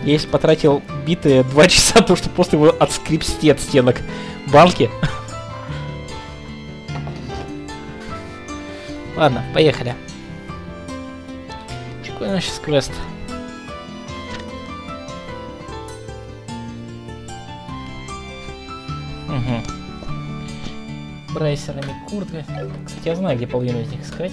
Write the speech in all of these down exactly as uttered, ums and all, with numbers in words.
Я если потратил битые два часа, то что просто его отскрипсти от стенок балки. Ладно, поехали. Какой у нас сейчас квест? Угу. Брайсерами куртка. Кстати, я знаю, где половину из них искать.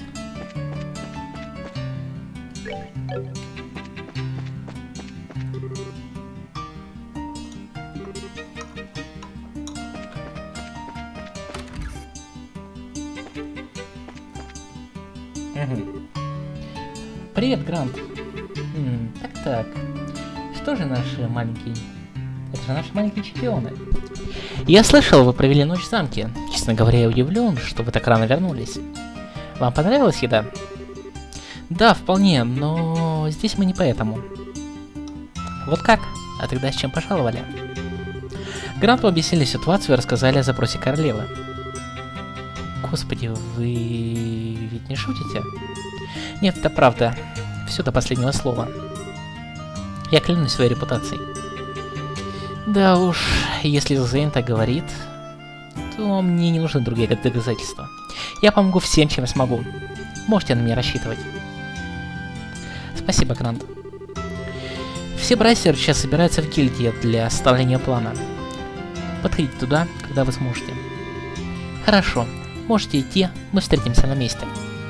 Угу. Привет, Грант. Так-так. Что же наши маленькие... Это же наши маленькие чемпионы. Я слышал, вы провели ночь в замке. Честно говоря, я удивлен, что вы так рано вернулись. Вам понравилась еда? Да, вполне, но здесь мы не поэтому. Вот как? А тогда с чем пожаловали? Гранту объяснили ситуацию и рассказали о запросе королевы. Господи, вы ведь не шутите? Нет, это правда. Все до последнего слова. Я клянусь своей репутацией. Да уж, если Зейн так говорит, то мне не нужны другие доказательства. Я помогу всем, чем я смогу. Можете на меня рассчитывать. Спасибо, Грант. Все брайсеры сейчас собираются в гильдии для составления плана. Подходите туда, когда вы сможете. Хорошо, можете идти, мы встретимся на месте.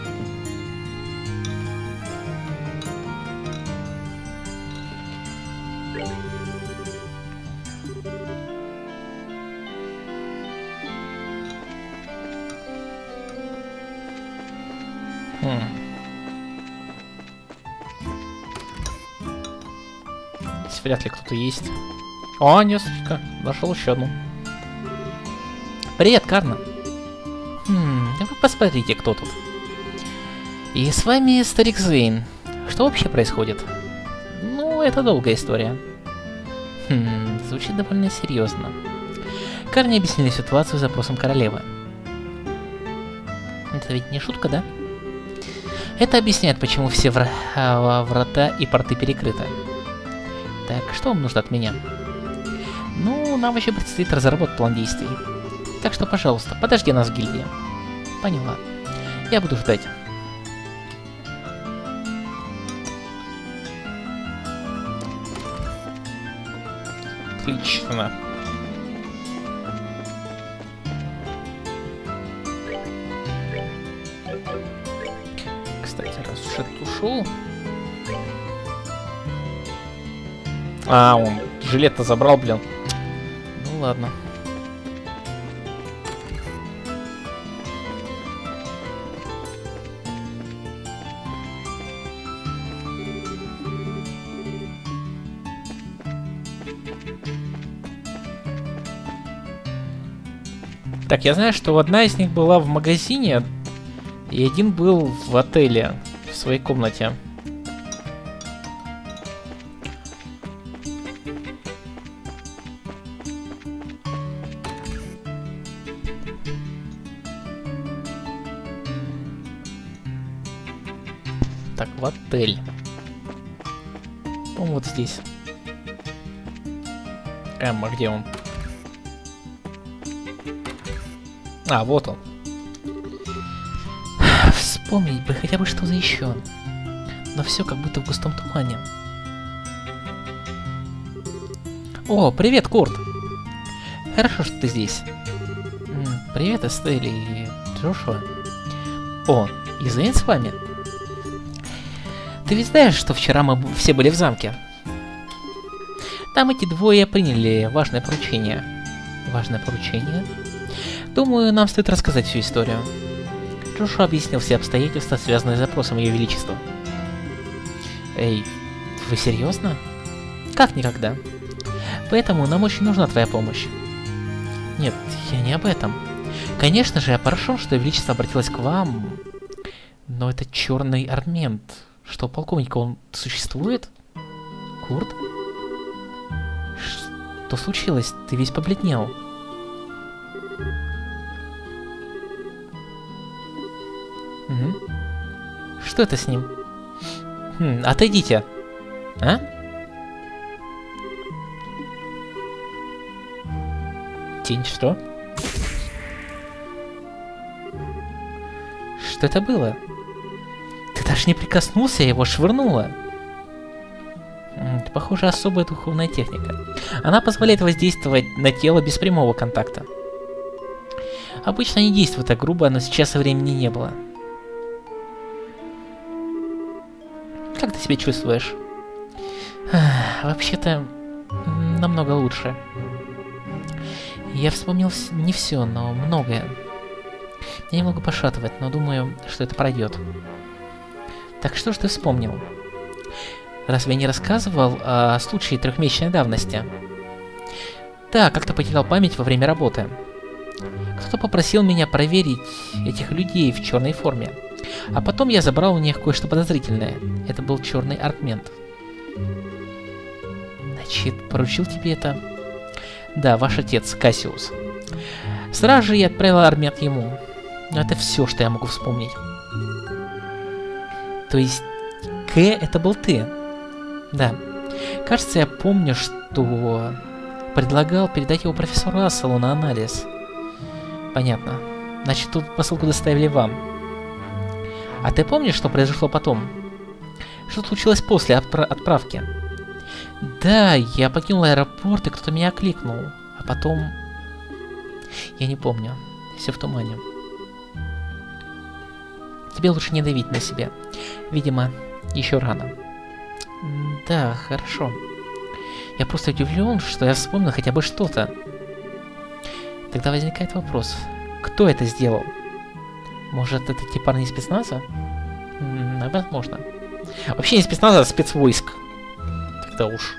Хм. Здесь вряд ли кто-то есть. О, несколько. Нашел еще одну. Привет, Карна. Хм, вы посмотрите, кто тут. И с вами старик Зейн. Что вообще происходит? Ну, это долгая история. Хм, звучит довольно серьезно. Карне объяснили ситуацию с запросом королевы. Это ведь не шутка, да? Это объясняет, почему все вра врата и порты перекрыты. Так, что вам нужно от меня? Ну, нам вообще предстоит разработать план действий. Так что, пожалуйста, подожди нас в гильдии. Поняла. Я буду ждать. Отлично. Кстати, раз уж этот ушел... А, он жилет-то забрал, блин. Ну ладно. Так, я знаю, что одна из них была в магазине, и один был в отеле, в своей комнате. Так, в отель. По-моему, вот здесь. Эм, а где он? А, вот он. Вспомнить бы хотя бы что-то еще. Но все как будто в густом тумане. О, привет, Курт. Хорошо, что ты здесь. Привет, Эстель и Джошуа. О, и Зейн с вами? Ты ведь знаешь, что вчера мы все были в замке? Там эти двое приняли важное поручение. Важное поручение? Думаю, нам стоит рассказать всю историю. Джошуа объяснил все обстоятельства, связанные с запросом Ее Величества. Эй, вы серьезно? Как никогда. Поэтому нам очень нужна твоя помощь. Нет, я не об этом. Конечно же, я поражен, что Ее Величество обратилось к вам. Но это черный армент. Что, полковник, он существует? Курт? Что случилось? Ты весь побледнел. Угу. Что это с ним? Хм, отойдите. А? Тень, что? Что это было? Ты даже не прикоснулся, его швырнуло. Это, похоже, особая духовная техника. Она позволяет воздействовать на тело без прямого контакта. Обычно они действуют так грубо, но сейчас времени не было. Как ты себя чувствуешь? Вообще-то, намного лучше. Я вспомнил вс не все, но многое. Я немного пошатывает, но думаю, что это пройдет. Так что ж ты вспомнил? Разве я не рассказывал о случае трехмесячной давности? Да, как-то потерял память во время работы. Кто-то попросил меня проверить этих людей в черной форме. А потом я забрал у них кое-что подозрительное. Это был черный аргмент. Значит, поручил тебе это? Да, ваш отец, Кассиус. Сразу же я отправил аргмент ему. Но это все, что я могу вспомнить. То есть, К это был ты? Да. Кажется, я помню, что предлагал передать его профессору Расселу на анализ. Понятно. Значит, тут посылку доставили вам. А ты помнишь, что произошло потом? Что случилось после отпра отправки? Да, я покинул аэропорт, и кто-то меня окликнул. А потом... Я не помню. Все в тумане. Тебе лучше не давить на себя. Видимо, еще рано. Да, хорошо. Я просто удивлен, что я вспомнил хотя бы что-то. Тогда возникает вопрос. Кто это сделал? Может, это те парни из спецназа? М-м, возможно. Вообще не спецназа, а спецвойск. Тогда уж.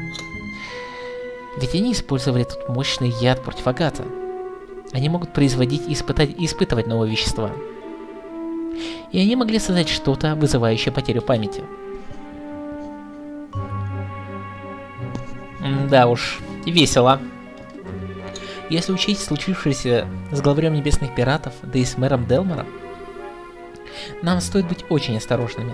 Ведь они использовали тут мощный яд против агата. Они могут производить и испытать, и испытывать новые вещества. И они могли создать что-то, вызывающее потерю памяти. М да уж, весело. Если учесть случившееся с главарем небесных пиратов, да и с мэром Делмором, нам стоит быть очень осторожными.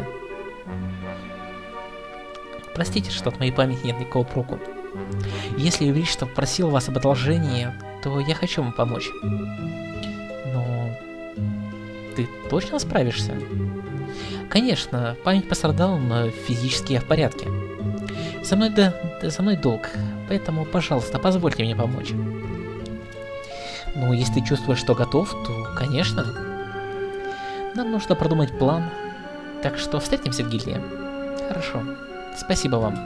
Простите, что от моей памяти нет никакого проку. Если Величество просил вас об одолжении, то я хочу вам помочь. Но... ты точно справишься? Конечно, память пострадала, но физически я в порядке. Со мной, да, да, со мной долг, поэтому, пожалуйста, позвольте мне помочь. Ну, если ты чувствуешь, что готов, то, конечно. Нам нужно продумать план. Так что встретимся в гильдии. Хорошо. Спасибо вам.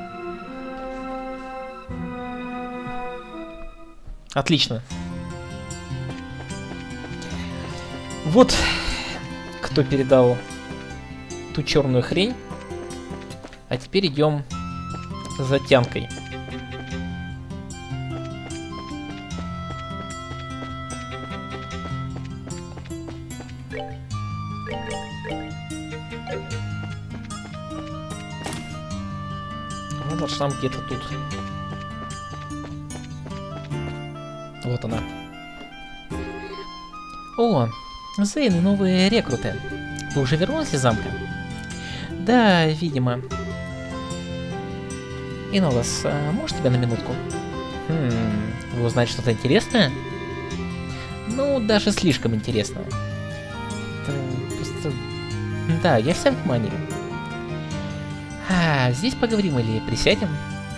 Отлично. Вот кто передал ту черную хрень. А теперь идем за тянкой. Она должна где-то тут. Вот она. О, Зейн и новые рекруты. Вы уже вернулись из замка? Да, видимо. Инолас, а можешь тебя на минутку? Хм, вы узнаете что-то интересное? Ну, даже слишком интересное. Это просто... Да, я вся внимание. А, здесь поговорим или присядем?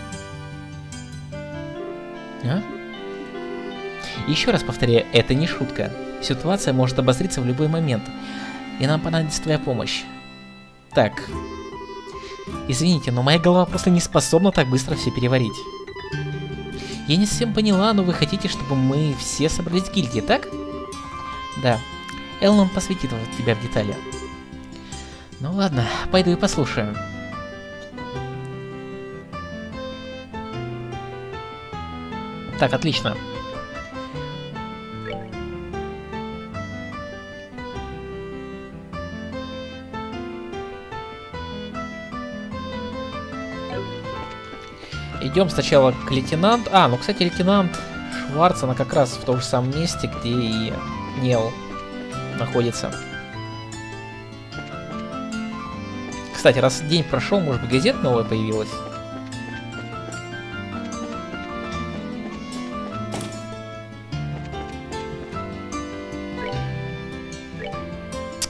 А? Еще раз повторяю, это не шутка. Ситуация может обостриться в любой момент, и нам понадобится твоя помощь. Так. Извините, но моя голова просто не способна так быстро все переварить. Я не совсем поняла, но вы хотите, чтобы мы все собрались в гильдии, так? Да. Эллон посвятит тебя в детали. Ну ладно, пойду и послушаю. Так, отлично. Идем сначала к лейтенанту. А, ну, кстати, лейтенант Шварц, она как раз в том же самом месте, где и Нел находится. Кстати, раз день прошел, может быть, газета новая появилась?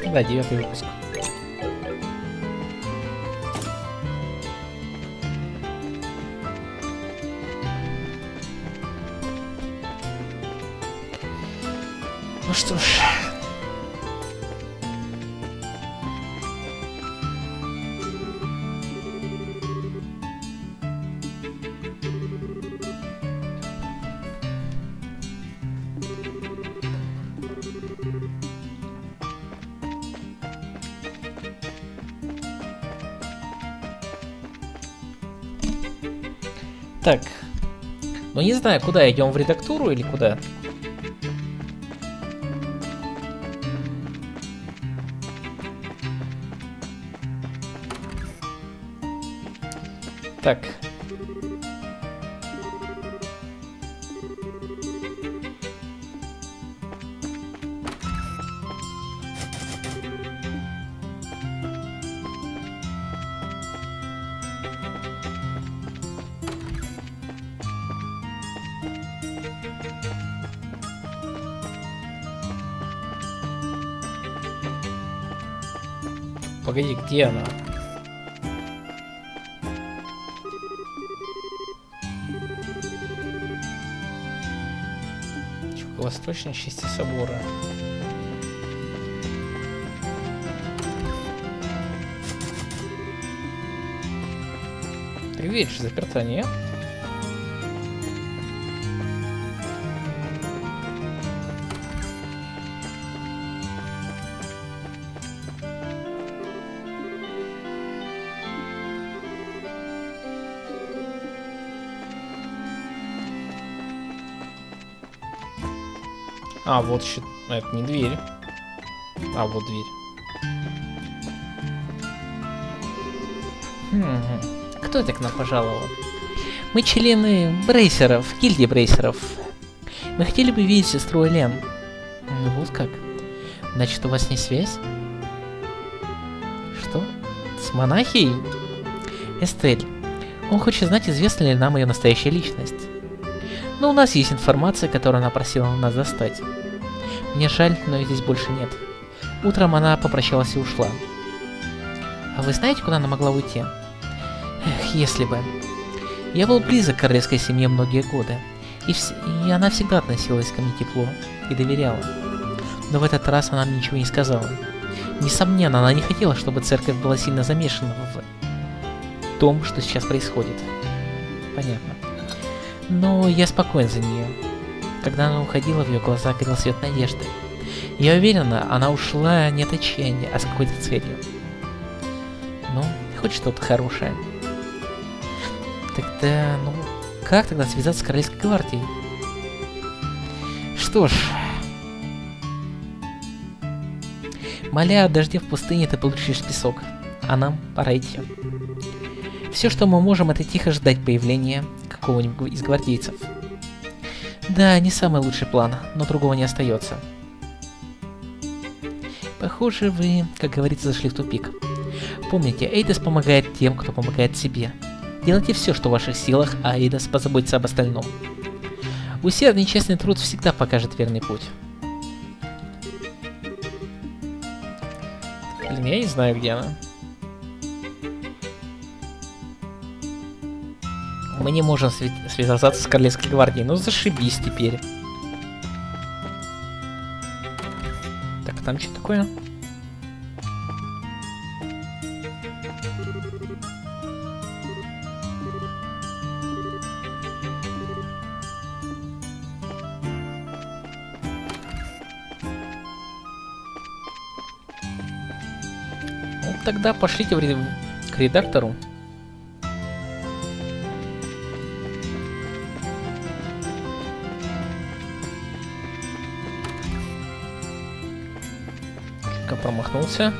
Да, девятый выпуск. Ну что ж. Так. Ну не знаю, куда идем, в редактуру или куда? Так. Погоди, где она? Восточной части собора. Так дверь же заперта, не? А, вот еще... Это не дверь. А, вот дверь. Хм. Кто это к нам пожаловал? Мы члены брейсеров, гильдии брейсеров. Мы хотели бы видеть сестру Элен. Ну вот как. Значит, у вас не связь? Что? С монахией? Эстель. Он хочет знать, известна ли нам ее настоящая личность. Но у нас есть информация, которую она просила нас достать. Мне жаль, но ее здесь больше нет. Утром она попрощалась и ушла. А вы знаете, куда она могла уйти? Эх, если бы. Я был близок к королевской семье многие годы, и, вс и она всегда относилась ко мне тепло и доверяла. Но в этот раз она мне ничего не сказала. Несомненно, она не хотела, чтобы церковь была сильно замешана в том, что сейчас происходит. Понятно. Но я спокоен за нее. Когда она уходила, в ее глазах горел свет надежды. Я уверена, она ушла не от отчаяния, а с какой-то целью. Ну, хоть что-то хорошее. Тогда, ну, как тогда связаться с Королевской гвардией? Что ж... Моля о дожде в пустыне, ты получишь песок. А нам пора идти. Все, что мы можем, это тихо ждать появления какого-нибудь из гвардейцев. Да, не самый лучший план, но другого не остается. Похоже, вы, как говорится, зашли в тупик. Помните, Эйдос помогает тем, кто помогает себе. Делайте все, что в ваших силах, а Эйдос позаботится об остальном. Усердный и честный труд всегда покажет верный путь. Блин, я не знаю, где она. Мы не можем связаться с Королевской гвардией, ну зашибись теперь. Так, там что такое? Ну, тогда пошлите в ред... к редактору. Промахнулся.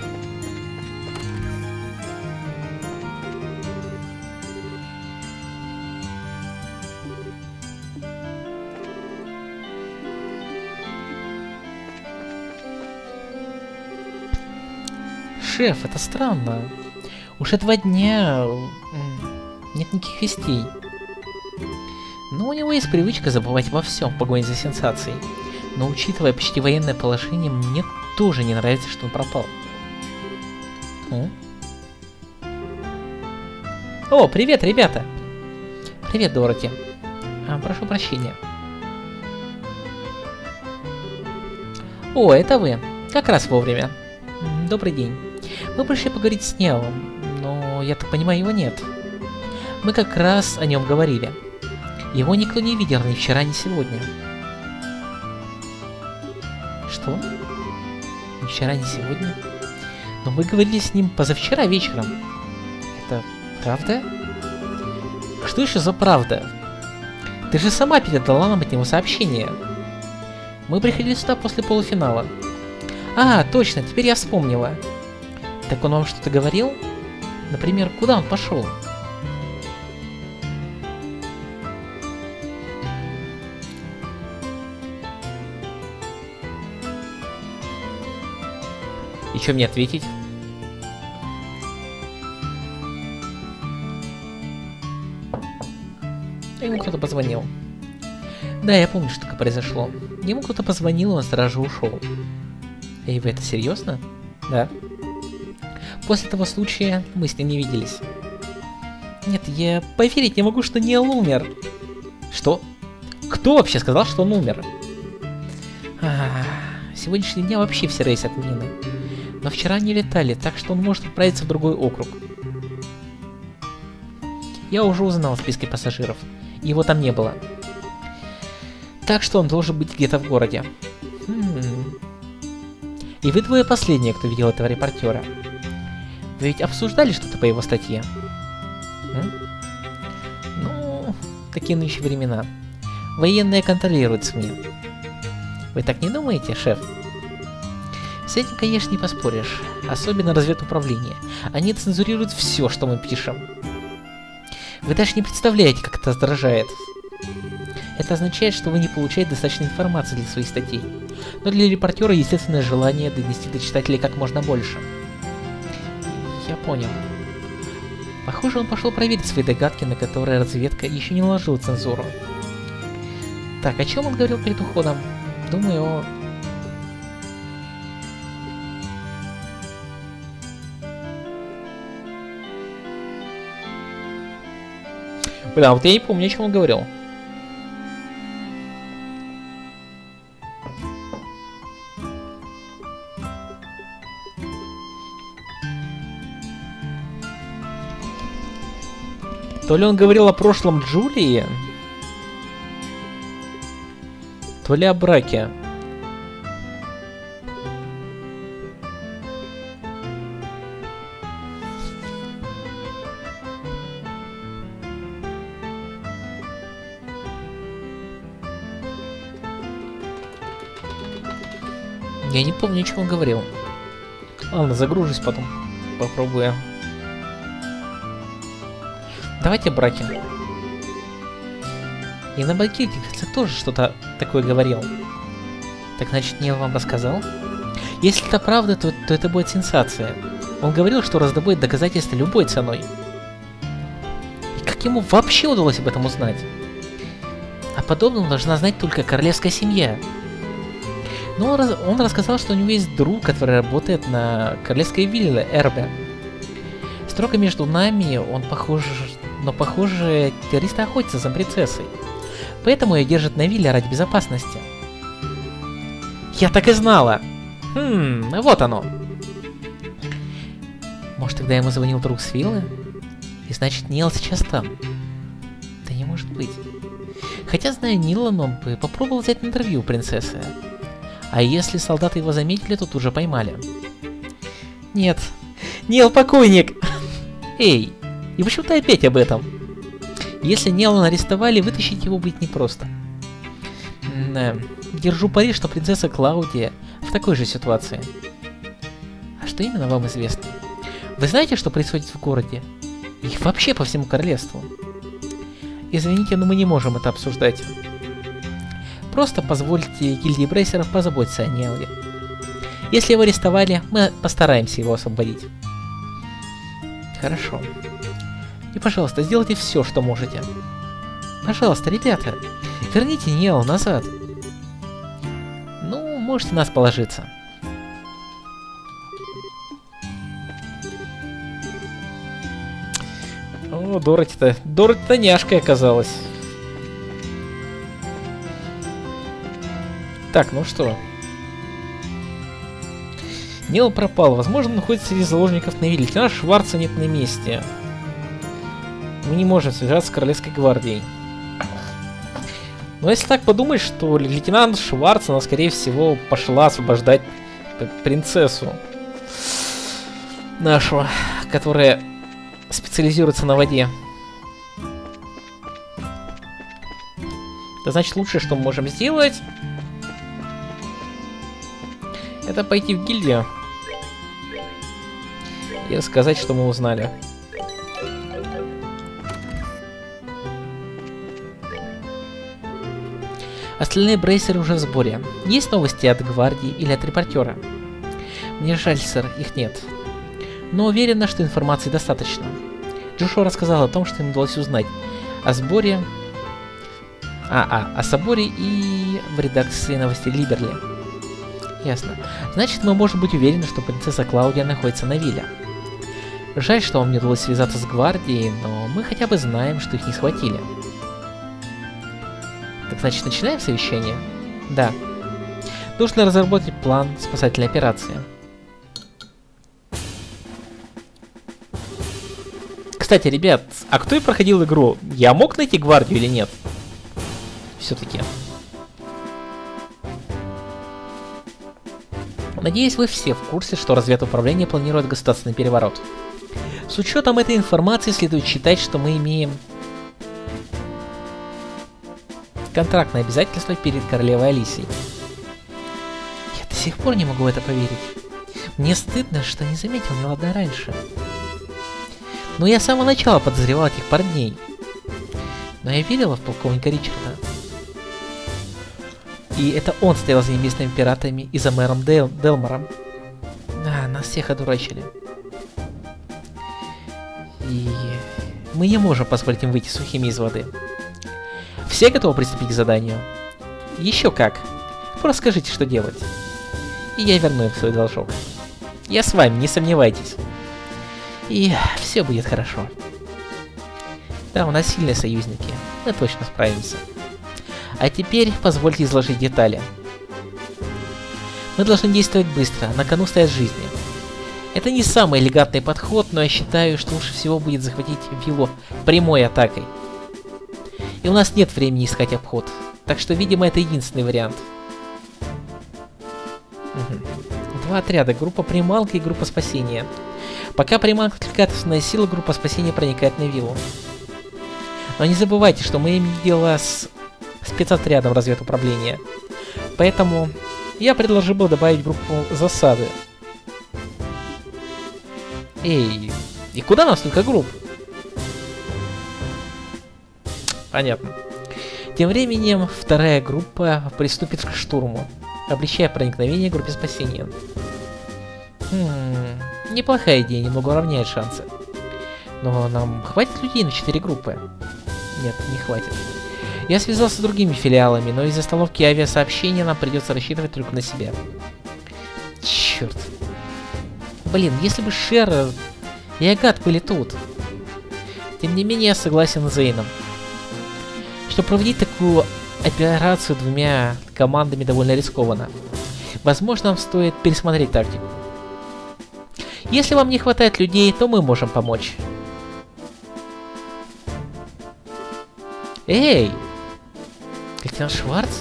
Шеф, это странно. Уже два дня нет никаких вестей. Но у него есть привычка забывать во всем в погоне за сенсацией. Но учитывая почти военное положение, мне тоже не нравится, что он пропал. М? О, привет, ребята! Привет, Дороти. А, прошу прощения. О, это вы. Как раз вовремя. Добрый день. Мы пришли поговорить с Неалом, но, я так понимаю, его нет. Мы как раз о нем говорили. Его никто не видел ни вчера, ни сегодня. Что? Ни вчера, ни сегодня? Но мы говорили с ним позавчера вечером. Это правда? Что еще за правда? Ты же сама передала нам от него сообщение. Мы приходили сюда после полуфинала. А, точно, теперь я вспомнила. Так он вам что-то говорил? Например, куда он пошел? И что мне ответить? Ему кто-то позвонил. Да, я помню, что такое произошло. Ему кто-то позвонил, он сразу же ушел. Эй, вы это серьезно? Да. После того случая мы с ним не виделись. Нет, я поверить не могу, что Ниэл умер. Что? Кто вообще сказал, что он умер? А, сегодняшний день вообще все рейсы отменены. Но вчера они летали, так что он может отправиться в другой округ. Я уже узнал в списке пассажиров. Его там не было. Так что он должен быть где-то в городе. Хм. И вы двое последние, кто видел этого репортера. Вы ведь обсуждали что-то по его статье? М? Ну, такие нынче времена. Военные контролируют СМИ. Вы так не думаете, шеф? С этим, конечно, не поспоришь. Особенно разведуправление. Они цензурируют все, что мы пишем. Вы даже не представляете, как это раздражает. Это означает, что вы не получаете достаточно информации для своих статей. Но для репортера естественное желание донести до читателей как можно больше. Я понял. Похоже, он пошел проверить свои догадки, на которые разведка еще не наложила цензуру. Так, о чем он говорил перед уходом? Думаю, о... Бля, вот я не помню, о чем он говорил. То ли он говорил о прошлом Джулии, то ли о браке. Я не помню, о чем он говорил. Ладно, загружусь потом. Попробую. Давайте браки. И на банкете тоже что-то такое говорил. Так значит, Ниэл вам рассказал? Если это правда, то, то это будет сенсация. Он говорил, что раздобудет доказательства любой ценой. И как ему вообще удалось об этом узнать? О подобном должна знать только королевская семья. Но он, раз, он рассказал, что у него есть друг, который работает на королевской вилле Эрбе. Строго между нами, он похож... Но, похоже, террористы охотятся за принцессой. Поэтому ее держат на вилле ради безопасности. Я так и знала! Хм, вот оно. Может, тогда ему звонил друг с виллы? И значит, Ниэл сейчас там. Да не может быть. Хотя, зная Нила, он бы попробовал взять интервью у принцессы. А если солдаты его заметили, то тут же поймали. Нет. Ниэл покойник! Эй, и почему ты опять об этом? Если Ниэла арестовали, вытащить его будет непросто. Да. Держу пари, что принцесса Клаудия в такой же ситуации. А что именно вам известно? Вы знаете, что происходит в городе? Их вообще по всему королевству. Извините, но мы не можем это обсуждать. Просто позвольте гильдии брейсеров позаботиться о Ниэле. Если его арестовали, мы постараемся его освободить. Хорошо. И, пожалуйста, сделайте все, что можете. Пожалуйста, ребята, верните Ниэла назад. Ну, можете нас положиться. Ну, Дороти-то... Дороти-то няшкой оказалась. Так, ну что? Нил пропал. Возможно, находится среди заложников на вилле. Лейтенанта Шварца нет на месте. Мы не можем связаться с Королевской гвардией. Но если так подумать, что лейтенант Шварц, она, скорее всего, пошла освобождать принцессу нашу, которая специализируется на воде. Это значит, лучшее, что мы можем сделать, это пойти в гильдию и рассказать, что мы узнали. Остальные брейсеры уже в сборе. Есть новости от гвардии или от репортера? Мне жаль, сэр, их нет. Но уверена, что информации достаточно. Джошуа рассказал о том, что им удалось узнать о сборе... А, а, о соборе и в редакции новостей Либерли. Ясно. Значит, мы можем быть уверены, что принцесса Клаудия находится на вилле. Жаль, что вам не удалось связаться с гвардией, но мы хотя бы знаем, что их не схватили. Так значит, начинаем совещание? Да. Нужно разработать план спасательной операции. Кстати, ребят, а кто и проходил игру? Я мог найти гвардию или нет? Все-таки. Надеюсь, вы все в курсе, что разведуправление планирует государственный переворот. С учетом этой информации следует считать, что мы имеем контрактное обязательство перед королевой Алисией. Я до сих пор не могу в это поверить. Мне стыдно, что не заметил Мелода раньше. Но я с самого начала подозревал этих парней. Но я верила в полковника Ричарда. И это он стоял за небесными пиратами и за мэром Дел Делмором. Да, нас всех одурачили. И мы не можем позволить им выйти сухими из воды. Все готовы приступить к заданию? Еще как. Просто скажите, что делать. И я верну им свой должок. Я с вами, не сомневайтесь. И все будет хорошо. Да, у нас сильные союзники. Мы точно справимся. А теперь позвольте изложить детали. Мы должны действовать быстро, на кону стоят жизни. Это не самый элегантный подход, но я считаю, что лучше всего будет захватить виллу прямой атакой. И у нас нет времени искать обход, так что, видимо, это единственный вариант. Угу. Два отряда, группа приманка и группа спасения. Пока приманка отвлекает основная сила, группа спасения проникает на виллу. Но не забывайте, что мы имеем дело с спецотрядом разведуправления. Поэтому я предложил бы добавить группу засады. Эй, и куда нас столько групп? Понятно. Тем временем вторая группа приступит к штурму, облегчая проникновение группе спасения. Хм, неплохая идея, немного уравняет шансы. Но нам хватит людей на четыре группы? Нет, не хватит. Я связался с другими филиалами, но из-за остановки авиасообщения нам придется рассчитывать только на себя. Черт. Блин, если бы Шер и Агат были тут. Тем не менее, я согласен с Зейном. Чтобы проводить такую операцию двумя командами довольно рискованно. Возможно, нам стоит пересмотреть тактику. Если вам не хватает людей, то мы можем помочь. Эй! Лейтенант Шварц?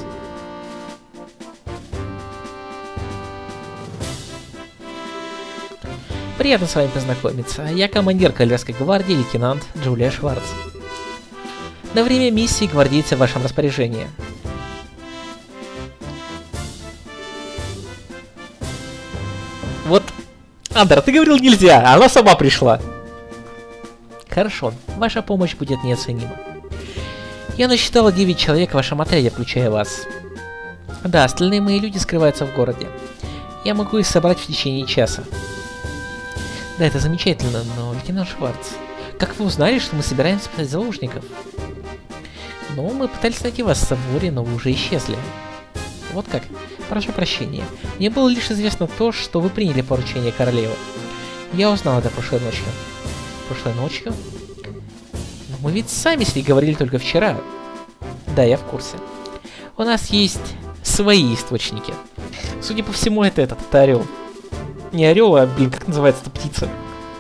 Приятно с вами познакомиться. Я командир Королевской гвардии, лейтенант Джулия Шварц. На время миссии гвардейцы в вашем распоряжении. Вот, Андер, ты говорил нельзя, а она сама пришла. Хорошо, ваша помощь будет неоценима. Я насчитала девять человек в вашем отряде, включая вас. Да, остальные мои люди скрываются в городе. Я могу их собрать в течение часа. Да, это замечательно, но, лейтенант Шварц, как вы узнали, что мы собираемся спасать заложников? Ну, мы пытались найти вас в соборе, но вы уже исчезли. Вот как. Прошу прощения. Мне было лишь известно то, что вы приняли поручение королевы. Я узнал это прошлой ночью. Прошлой ночью? Мы ведь сами с ней говорили только вчера. Да, я в курсе. У нас есть свои источники. Судя по всему, это этот, это орел. Не орел, а, блин, как называется эта птица?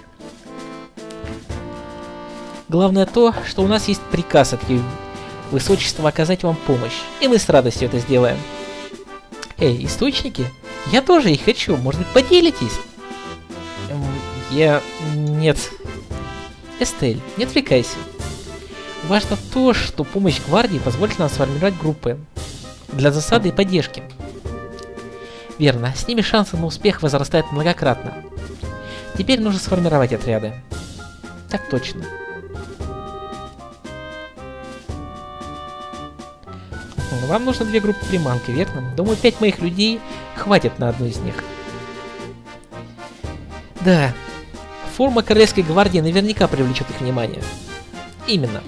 Главное то, что у нас есть приказ от ее высочества оказать вам помощь. И мы с радостью это сделаем. Эй, источники? Я тоже их хочу. Может быть, поделитесь? Эм, я... Нет. Эстель, не отвлекайся. Важно то, что помощь гвардии позволит нам сформировать группы для засады и поддержки. Верно, с ними шансы на успех возрастают многократно. Теперь нужно сформировать отряды. Так точно. Вам нужно две группы приманки, верно? Думаю, пять моих людей хватит на одну из них. Да. Форма Королевской гвардии наверняка привлечет их внимание. Именно.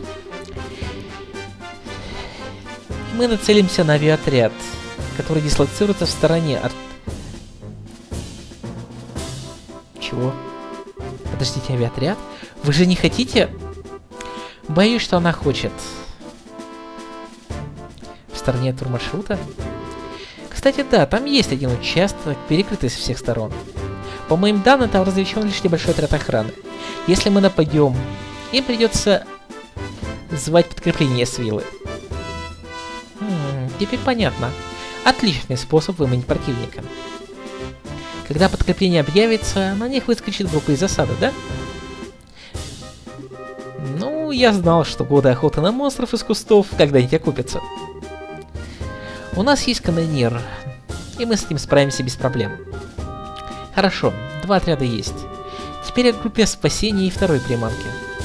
Мы нацелимся на авиаотряд, который дислоцируется в стороне от... Чего? Подождите, авиаотряд? Вы же не хотите? Боюсь, что она хочет. В стороне от турмаршрута? Кстати, да, там есть один участок, перекрытый с всех сторон. По моим данным, там размещен лишь небольшой отряд охраны. Если мы нападем, им придется звать подкрепление с виллы. Хм, теперь понятно. Отличный способ выманить противника. Когда подкрепление объявится, на них выскочит группа из засады, да? Ну, я знал, что годы охоты на монстров из кустов когда-нибудь окупятся. У нас есть канонир, и мы с ним справимся без проблем. Хорошо, два отряда есть. Теперь о группе спасения и второй приманки.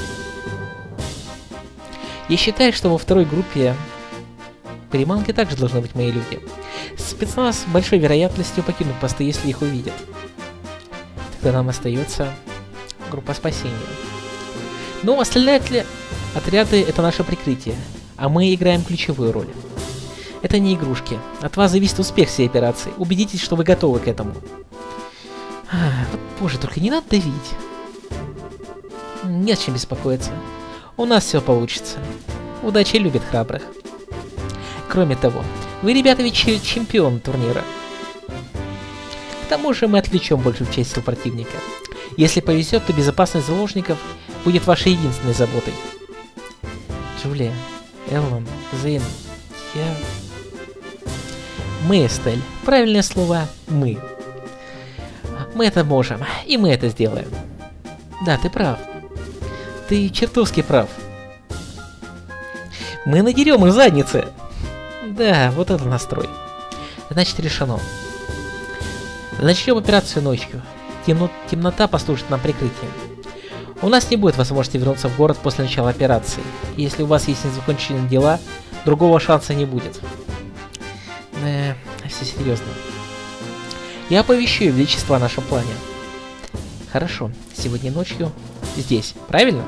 Я считаю, что во второй группе приманки также должны быть мои люди. Спецназ с большой вероятностью покинут посты, если их увидят. Тогда нам остается группа спасения. Но остальные отряды — это наше прикрытие, а мы играем ключевую роль. Это не игрушки. От вас зависит успех всей операции. Убедитесь, что вы готовы к этому. А, вот, боже, только не надо давить. Не о чем беспокоиться. У нас все получится. Удача любит храбрых. Кроме того, вы, ребята, ведь чемпион турнира. К тому же мы отвлечем большую часть сил противника. Если повезет, то безопасность заложников будет вашей единственной заботой. Джулия, Эллен, Зейн, я... Мы, Эстель. Правильное слово «мы». Мы это можем, и мы это сделаем. Да, ты прав. Ты чертовски прав. Мы надерем их задницы. Да, вот это настрой. Значит, решено. Начнем операцию ночью. Темно... Темнота послужит нам прикрытием. У нас не будет возможности вернуться в город после начала операции. И если у вас есть незаконченные дела, другого шанса не будет. Э, все серьезно. Я оповещу Ее Величество о нашем плане. Хорошо, сегодня ночью здесь, правильно?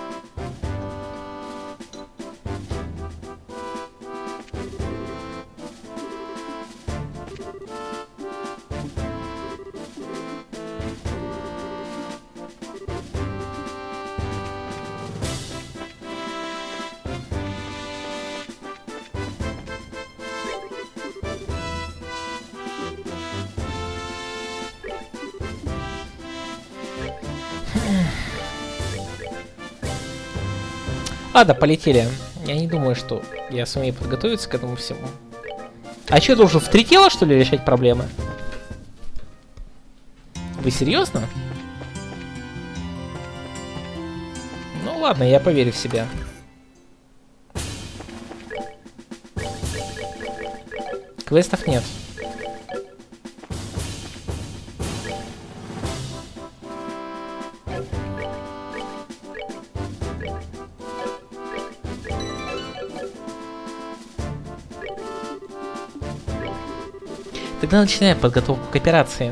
Ладно, полетели. Я не думаю, что я сумею подготовиться к этому всему. А что, я должен в три тела, что ли, решать проблемы? Вы серьезно? Ну ладно, я поверю в себя. Квестов нет. Тогда начинаем подготовку к операции.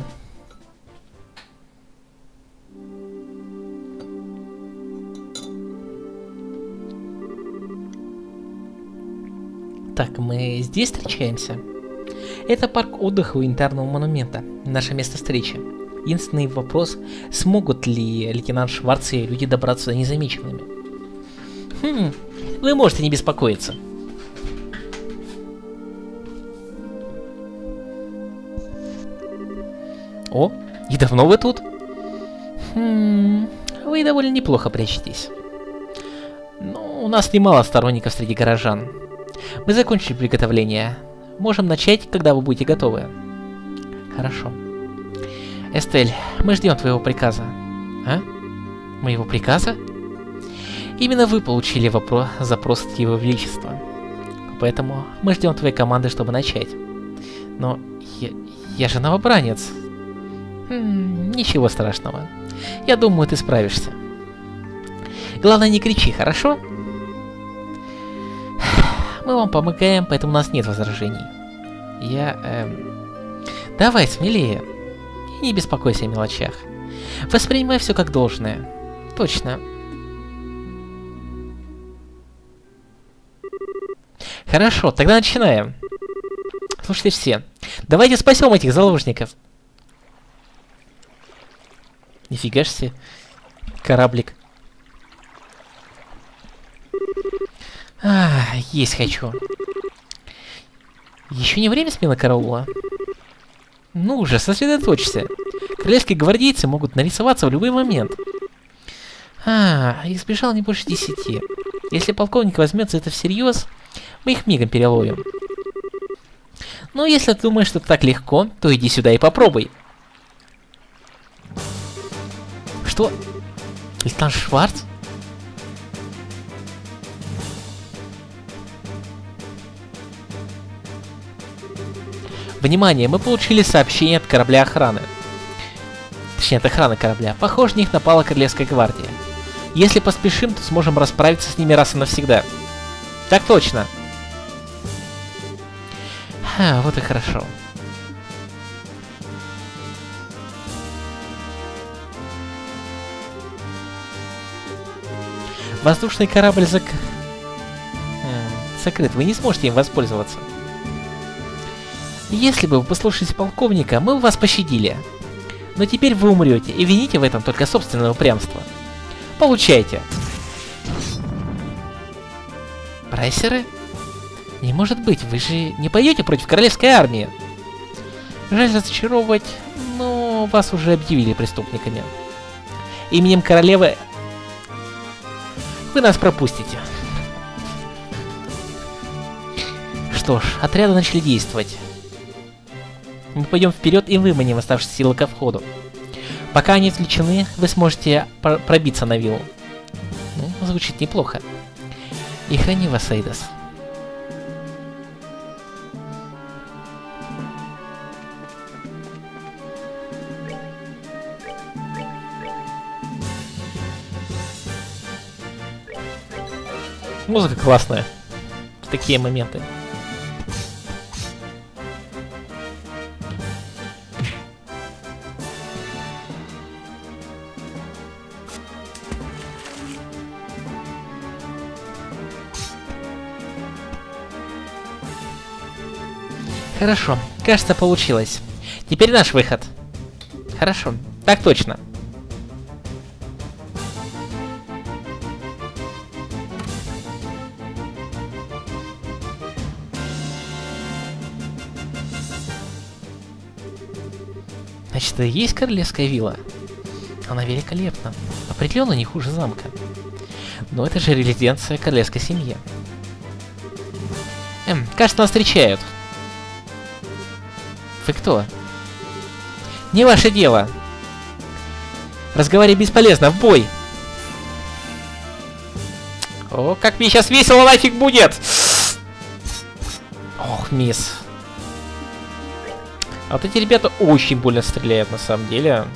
Так, мы здесь встречаемся. Это парк отдыха у янтарного монумента. Наше место встречи. Единственный вопрос, смогут ли лейтенант Шварц и люди добраться незамеченными? Хм, вы можете не беспокоиться. О, и давно вы тут? Хм, вы довольно неплохо прячетесь. Ну, у нас немало сторонников среди горожан. Мы закончили приготовление. Можем начать, когда вы будете готовы. Хорошо. Эстель, мы ждем твоего приказа. А? Моего приказа? Именно вы получили вопрос, запрос от Его Величества. Поэтому мы ждем твоей команды, чтобы начать. Но я, я же новобранец. Хм, ничего страшного. Я думаю, ты справишься. Главное, не кричи, хорошо? Мы вам помогаем, поэтому у нас нет возражений. Я... Эм... Давай, смелее. И не беспокойся о мелочах. Воспринимай все как должное. Точно. Хорошо, тогда начинаем. Слушайте все. Давайте спасем этих заложников. Нифига ж себе. Кораблик. А, есть хочу. Еще не время смело караула? Ну уже, сосредоточься. Королевские гвардейцы могут нарисоваться в любой момент. А, их сбежало не больше десяти. Если полковник возьмется это всерьез, мы их мигом переловим. Но если ты думаешь, что так легко, то иди сюда и попробуй. Что? Лейтенант Шварц? Внимание, мы получили сообщение от корабля охраны. Точнее, от охраны корабля. Похоже, на них напала Королевская гвардия. Если поспешим, то сможем расправиться с ними раз и навсегда. Так точно. А, вот и хорошо. Воздушный корабль зак... М, закрыт, вы не сможете им воспользоваться. Если бы вы послушались полковника, мы бы вас пощадили. Но теперь вы умрете, и вините в этом только собственное упрямство. Получайте. Прайсеры? Не может быть, вы же не пойдете против королевской армии. Жаль разочаровывать, но вас уже объявили преступниками. Именем королевы вы нас пропустите. Что ж, отряды начали действовать. Мы пойдем вперед и выманим оставшиеся силы ко входу. Пока они отвлечены, вы сможете пр пробиться на виллу. Ну, звучит неплохо. И храни вас, Эйдос. Музыка классная. В такие моменты. Хорошо, кажется, получилось. Теперь наш выход. Хорошо, так точно. Значит, это и есть королевская вилла? Она великолепна. Определенно не хуже замка. Но это же резиденция королевской семьи. Эм, кажется, нас встречают. Вы кто? Не ваше дело. Разговаривать бесполезно, в бой. О, как мне сейчас весело нафиг будет. Ох, мисс. А вот эти ребята очень больно стреляют на самом деле.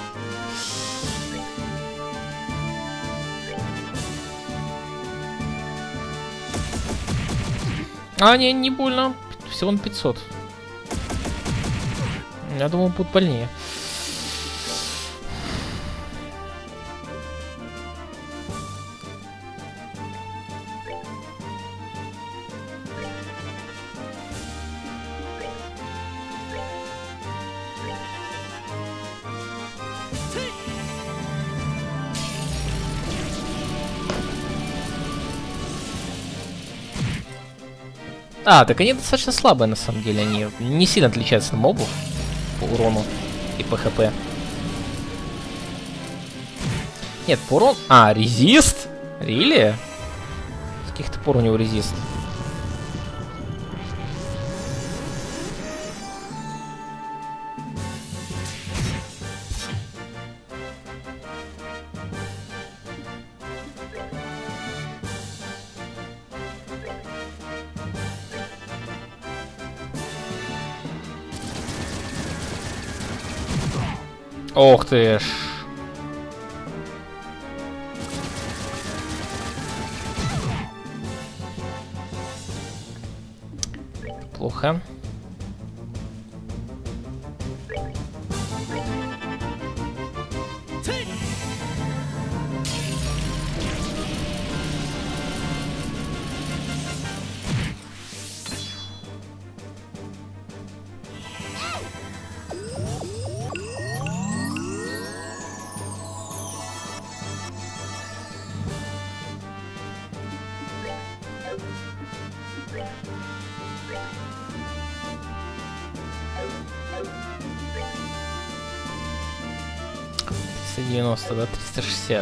А, не, не больно. Всего на пятьсот. Я думал, будут больнее. А, так они достаточно слабые на самом деле, они не сильно отличаются от мобов по урону и по хп. Нет, по урону... А, резист? Рили? С каких-то пор у него резист? Ох ты ж. Плохо. триста девяносто, да, триста шестьдесят.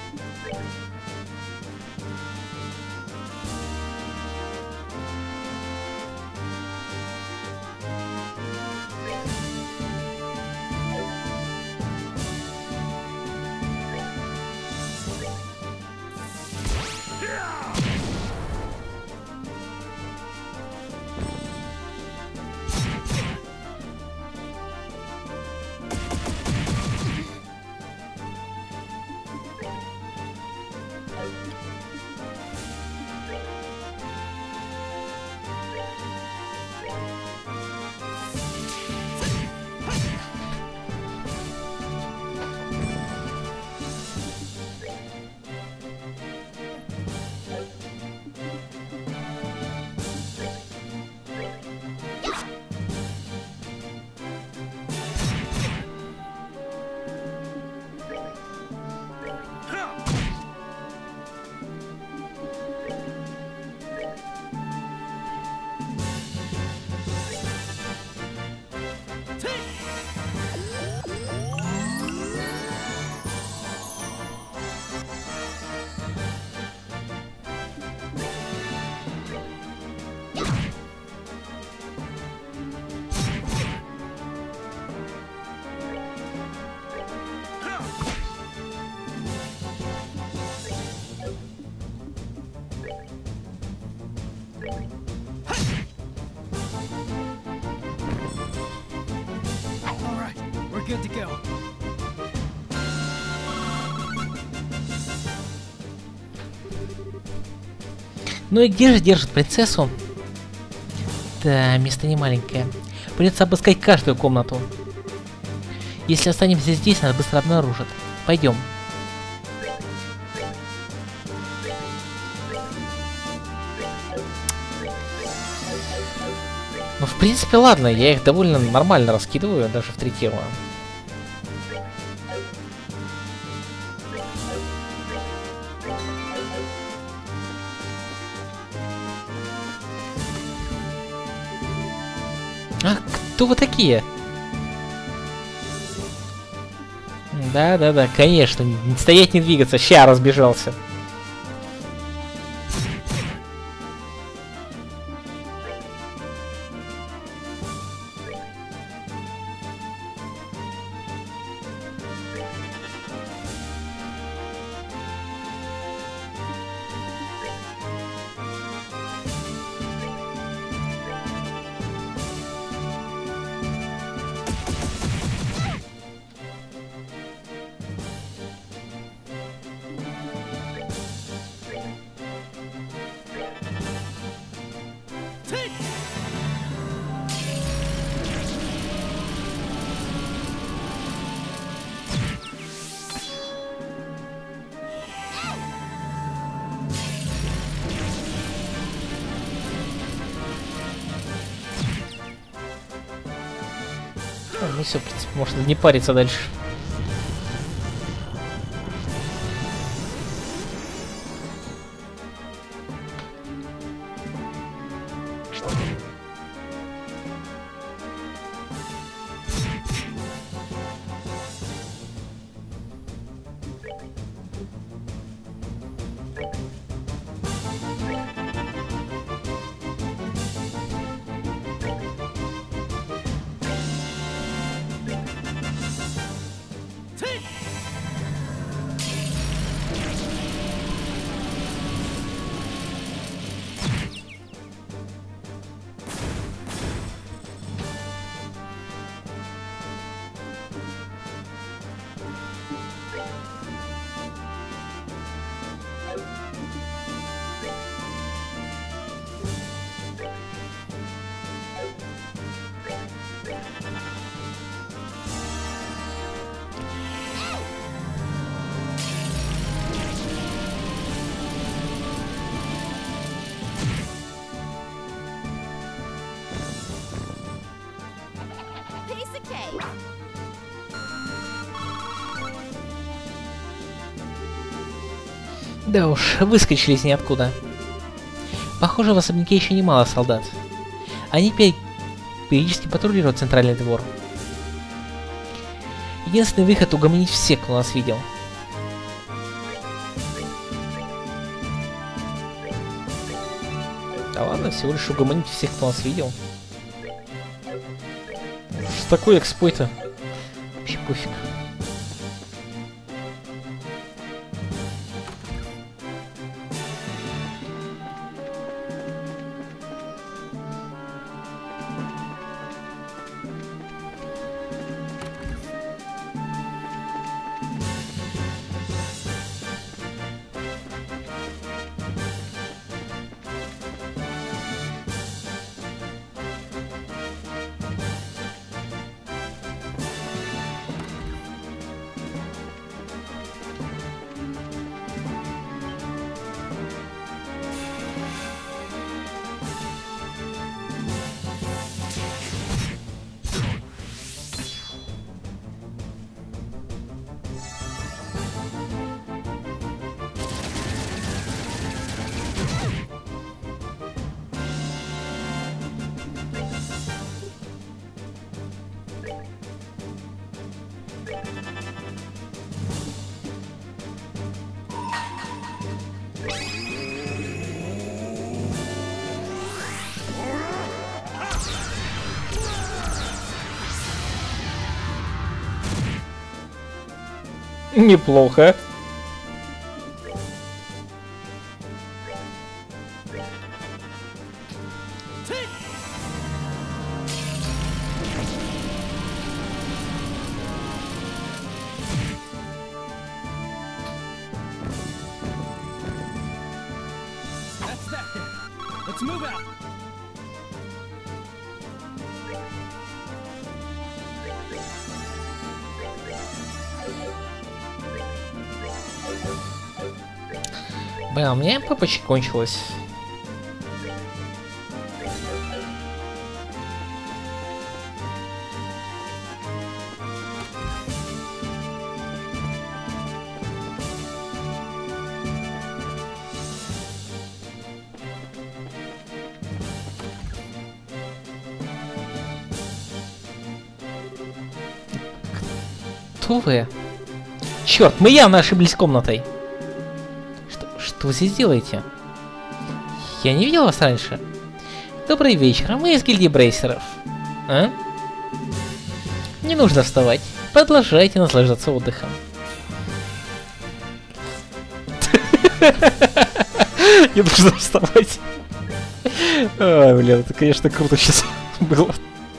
Good to go. Ну и где же держит принцессу? Да, место не маленькое. Придется обыскать каждую комнату. Если останемся здесь, нас быстро обнаружат. Пойдем. Ну, в принципе, ладно, я их довольно нормально раскидываю, даже в три тела. А, кто вы такие? Да-да-да, конечно, не стоять, не двигаться, ща разбежался. Ну все, в принципе, можно не париться дальше. Что? Piece of cake. Да уж, выскочили из ниоткуда. Похоже, в особняке еще немало солдат. Они пе- периодически патрулируют центральный двор. Единственный выход — угомонить всех, кто нас видел. Да ладно, всего лишь угомонить всех, кто нас видел. Что такое экспой-то? Вообще пофиг. Неплохо. That's that. Let's move out. Блин, у меня папочка кончилась. Кто вы? Черт, мы явно ошиблись комнатой. Что, что вы здесь делаете? Я не видел вас раньше. Добрый вечер, мы из гильдии брейсеров. А? Не нужно вставать. Продолжайте наслаждаться отдыхом. Не нужно вставать. Ай, блин, это, конечно, круто сейчас было.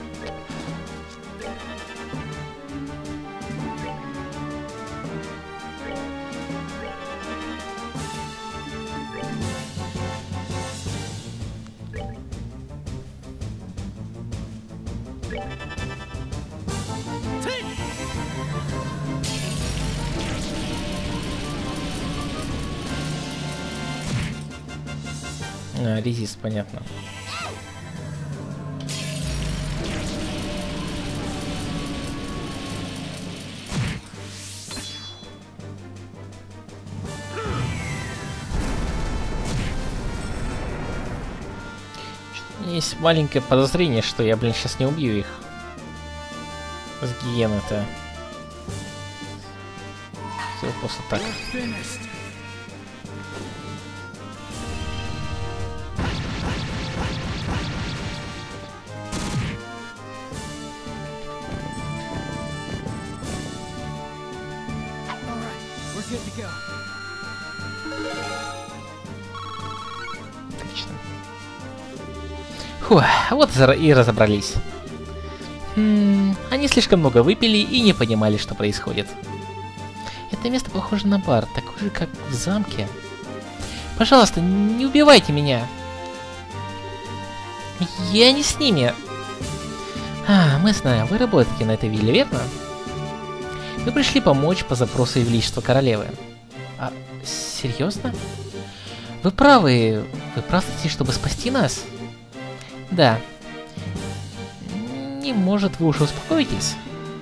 А, резист, понятно. Есть маленькое подозрение, что я, блин, сейчас не убью их. С гиены-то. Все просто так. Отлично. Фу, вот и разобрались. Хм, они слишком много выпили и не понимали, что происходит. Это место похоже на бар, такой же, как в замке. Пожалуйста, не убивайте меня. Я не с ними. А, мы знаем, вы работаете на этой вилле, верно? Вы пришли помочь по запросу Ее Величества Королевы. А, серьезно? Вы правы. Вы правы, чтобы спасти нас? Да. Не может, вы уже успокоитесь?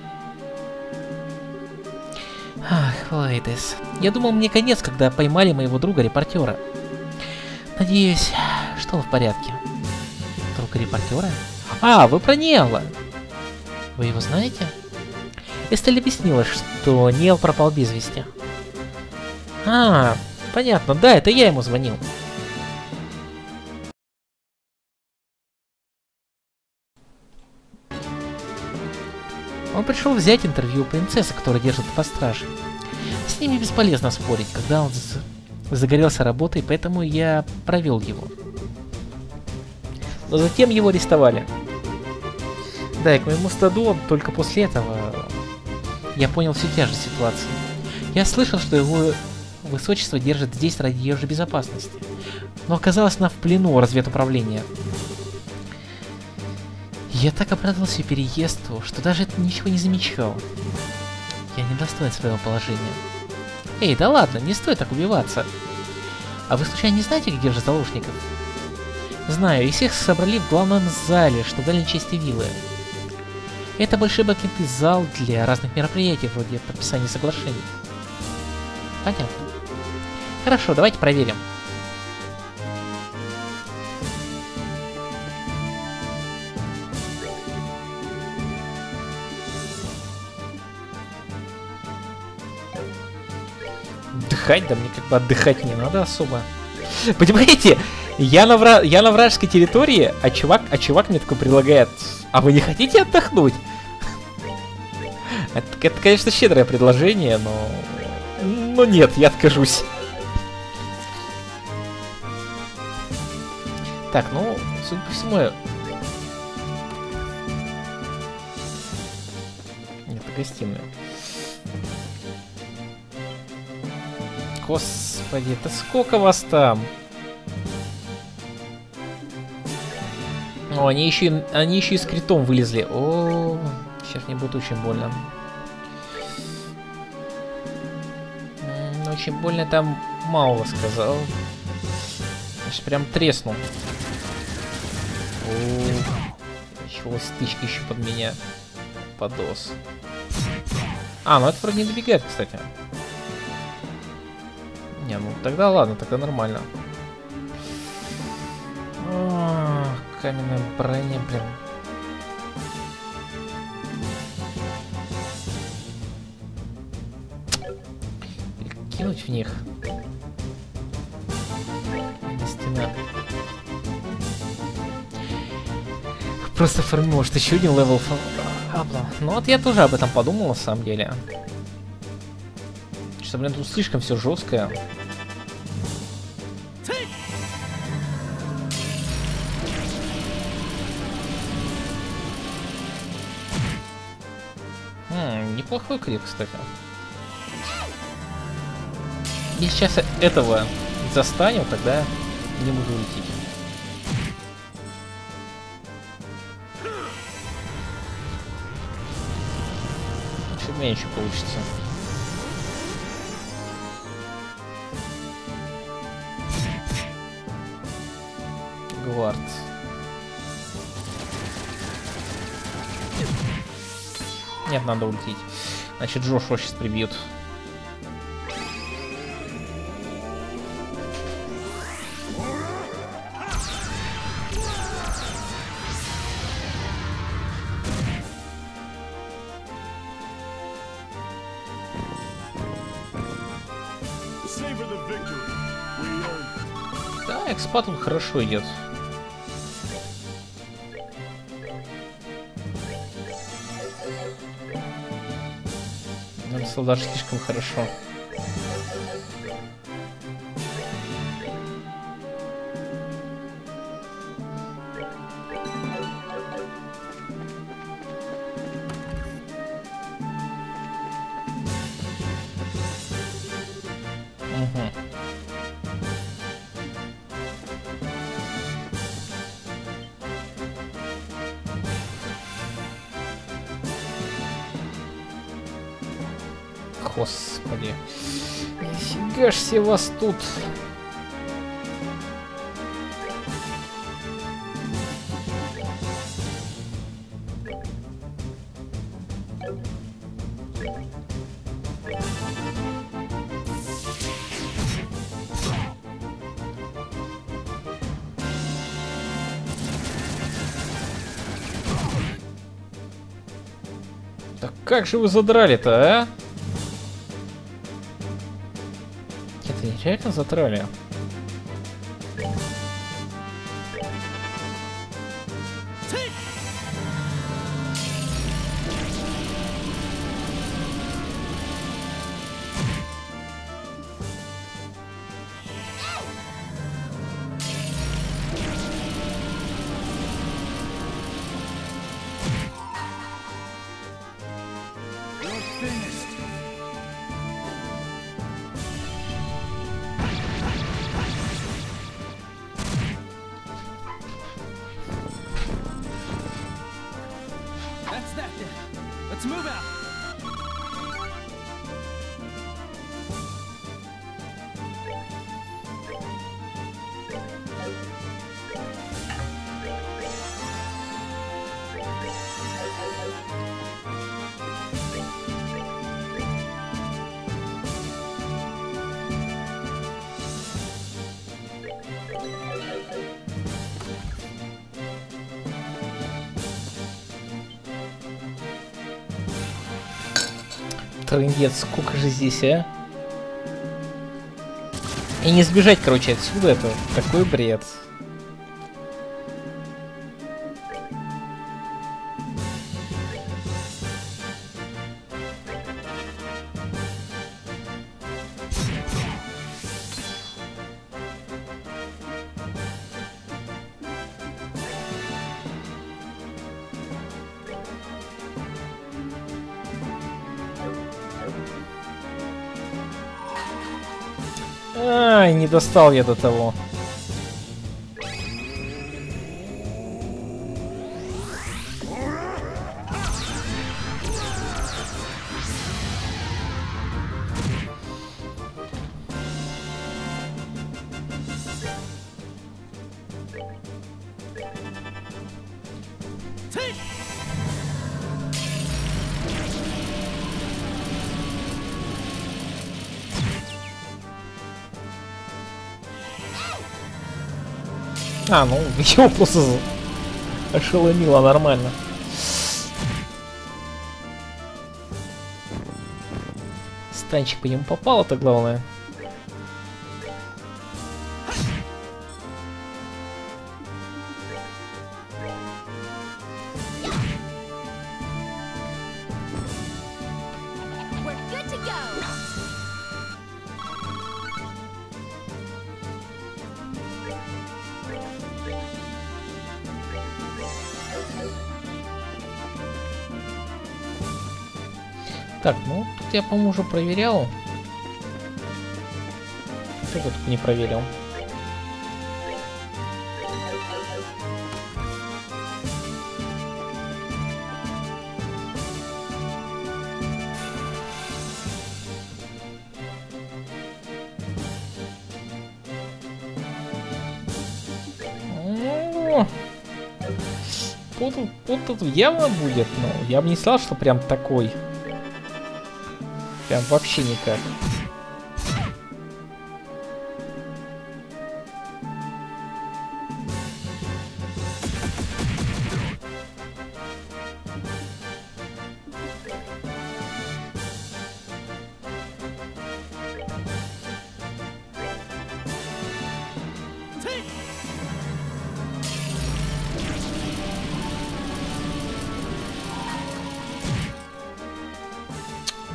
Ах, Лейдес. Я думал, мне конец, когда поймали моего друга-репортера. Надеюсь, что он в порядке. Друга-репортера? А, вы про Ниэла. Вы его знаете? Эстель объяснила, что Ниэл пропал без вести. А, понятно, да, это я ему звонил. Он пришел взять интервью у принцессы, которая держит под стражей. С ними бесполезно спорить, когда он загорелся работой, поэтому я провел его. Но затем его арестовали. Да, и к моему стыду, только после этого я понял всю тяжесть ситуации. Я слышал, что его высочество держит здесь ради ее же безопасности. Но оказалось, она в плену у разведуправления. Я так обрадовался переезду, что даже это ничего не замечал. Я не достоин своего положения. Эй, да ладно, не стоит так убиваться. А вы случайно не знаете, где держат заложников? Знаю, и всех собрали в главном зале, что в дальней части виллы. Это большой банкетный зал для разных мероприятий, вроде подписания соглашений. Понятно. Хорошо, давайте проверим. Отдыхать? Да мне как бы отдыхать не надо особо. Понимаете? Я на, вра... я на вражеской территории, а чувак, а чувак мне такой предлагает: а вы не хотите отдохнуть? Это, это, конечно, щедрое предложение, но... Но нет, я откажусь. Так, ну, судя по всему... Я... Нет, это гостиная. Господи, это сколько вас там? О, они еще, они еще и с критом вылезли. О, сейчас мне будет очень больно. М-м, очень больно там мало сказал. Значит, прям треснул. О, чего стычки еще под меня. Подос. А, ну это вроде не добегает, кстати. Не, ну тогда ладно, тогда нормально. О, каменная броня, блин. Или кинуть в них. Стена. Просто формил, может, еще один левел. Ну вот я тоже об этом подумал, на самом деле. Что, блин, тут слишком все жесткое. Хм, неплохой крик, кстати. Если сейчас этого застанем, тогда не буду улететь. Что у меня еще получится? Гвард. Нет, надо улететь. Значит, Джошуа сейчас прибьют. А, экспа тут хорошо идет. Нам стало даже слишком хорошо. Господи. Нифига ж себе вас тут. Так как же вы задрали-то, а? Это реально задрали? That's that then. Let's move out. Трындец, сколько же здесь, а? И не сбежать, короче, отсюда, это такой бред. Ай, не достал я до того. А, ну, его просто ошеломило нормально. Станчик по нему попал, это главное. We're good to go. Так, ну, тут я, по-моему, уже проверял. Что я тут не проверил? Ну, вот, вот тут явно будет, но я бы не сказал, что прям такой. Прям вообще никак.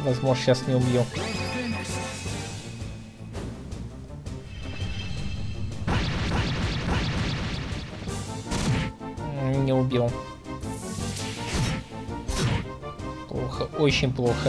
Возможно, сейчас не убью. Не убил. Плохо, очень плохо.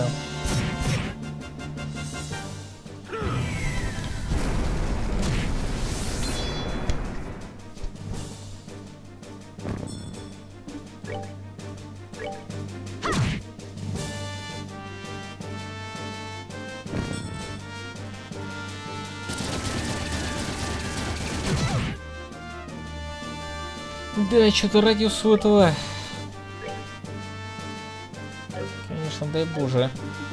Да, что-то радиус у этого... Конечно, дай боже.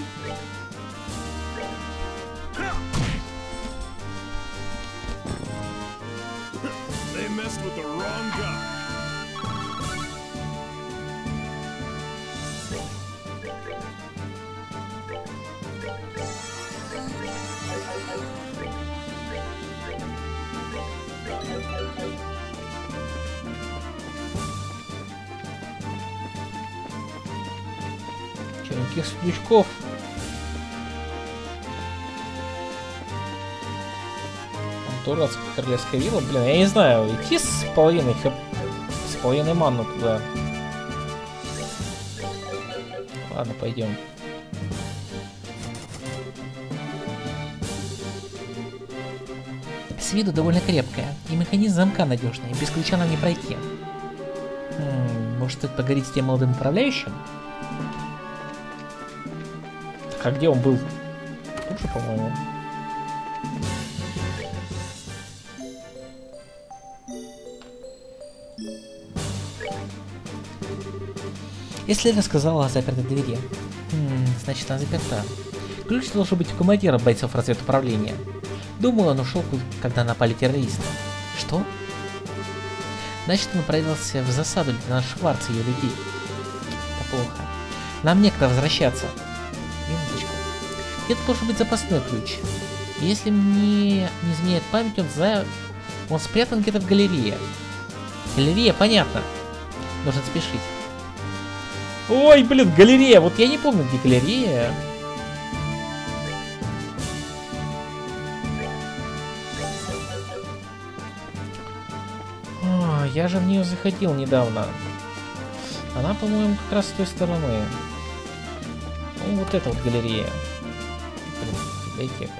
They messed with the wrong guy. Че, никаких сундучков? Дурацкая королевская вилла. Блин, я не знаю, идти с половиной хэп... с половиной манны туда. Ладно, пойдем. С виду довольно крепкая, и механизм замка надежный, без ключа нам не пройти. Хм, может, стоит поговорить с тем молодым управляющим? А где он был? Тут же, по-моему. Если это сказала о запертой двери. Хм, значит, она заперта. Ключ должен быть у командира бойцов разведуправления. Думаю, он ушел, когда напали террористы. Что? Значит, он отправился в засаду для наших Шварца и ее людей. Это плохо. Нам некогда возвращаться. Минуточку. Это должен быть запасной ключ. Если мне не изменяет память, он, за... он спрятан где-то в галерее. Галерея, понятно. Нужно спешить. Ой, блин, галерея. Вот я не помню, где галерея. О, я же в нее заходил недавно. Она, по-моему, как раз с той стороны. Ну, вот это вот галерея. Блин, библиотека.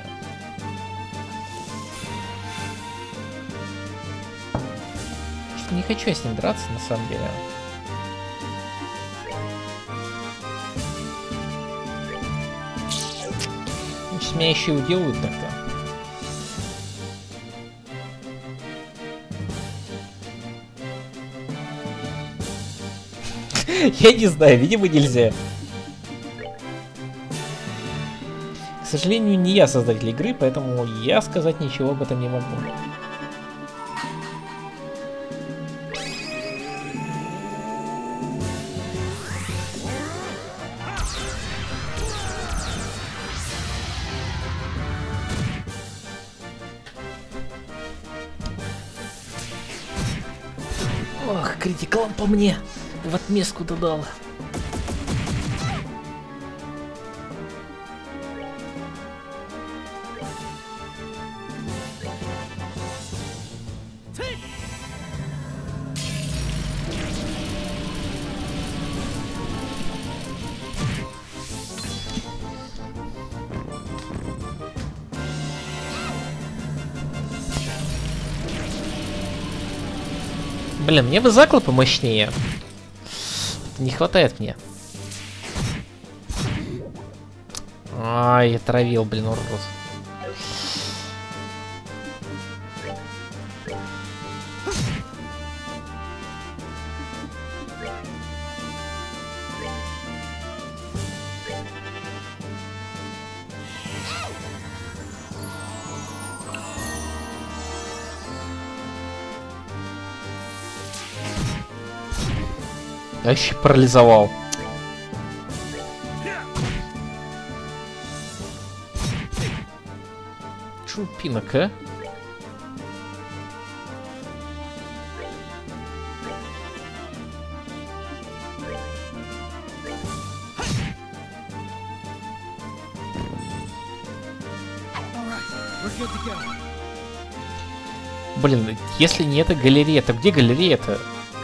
Что-то не хочу я с ним драться, на самом деле. Сейчас меня еще и уделают так-то. Я не знаю, видимо, нельзя. К сожалению, не я создатель игры, поэтому я сказать ничего об этом не могу. Ох, критикал по мне в отместку-то дал. Блин, мне бы заклад помощнее. Не хватает мне. Ай, я травил, блин, урод. Я вообще парализовал. Чупинок, а? good to go. Блин, если не это галерея, то где галерея-то?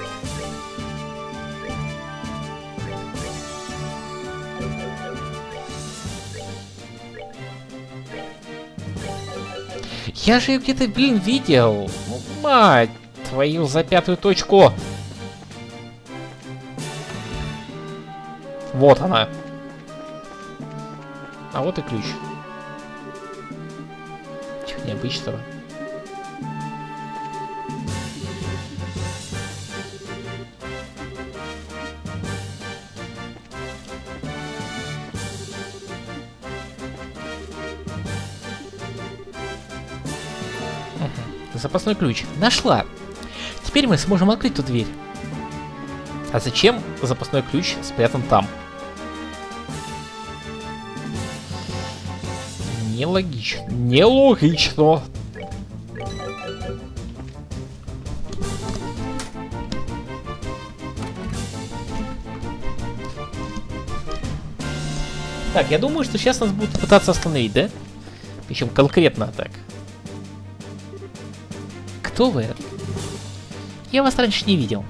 Я же ее где-то, блин, видел. Ну, мать твою за пятую точку. Вот она. А вот и ключ. Чего необычного? Запасной ключ. Нашла. Теперь мы сможем открыть ту дверь. А зачем запасной ключ спрятан там? Нелогично. Нелогично. Так, я думаю, что сейчас нас будут пытаться остановить, да? Причем конкретно так. Кто вы? Я вас раньше не видел.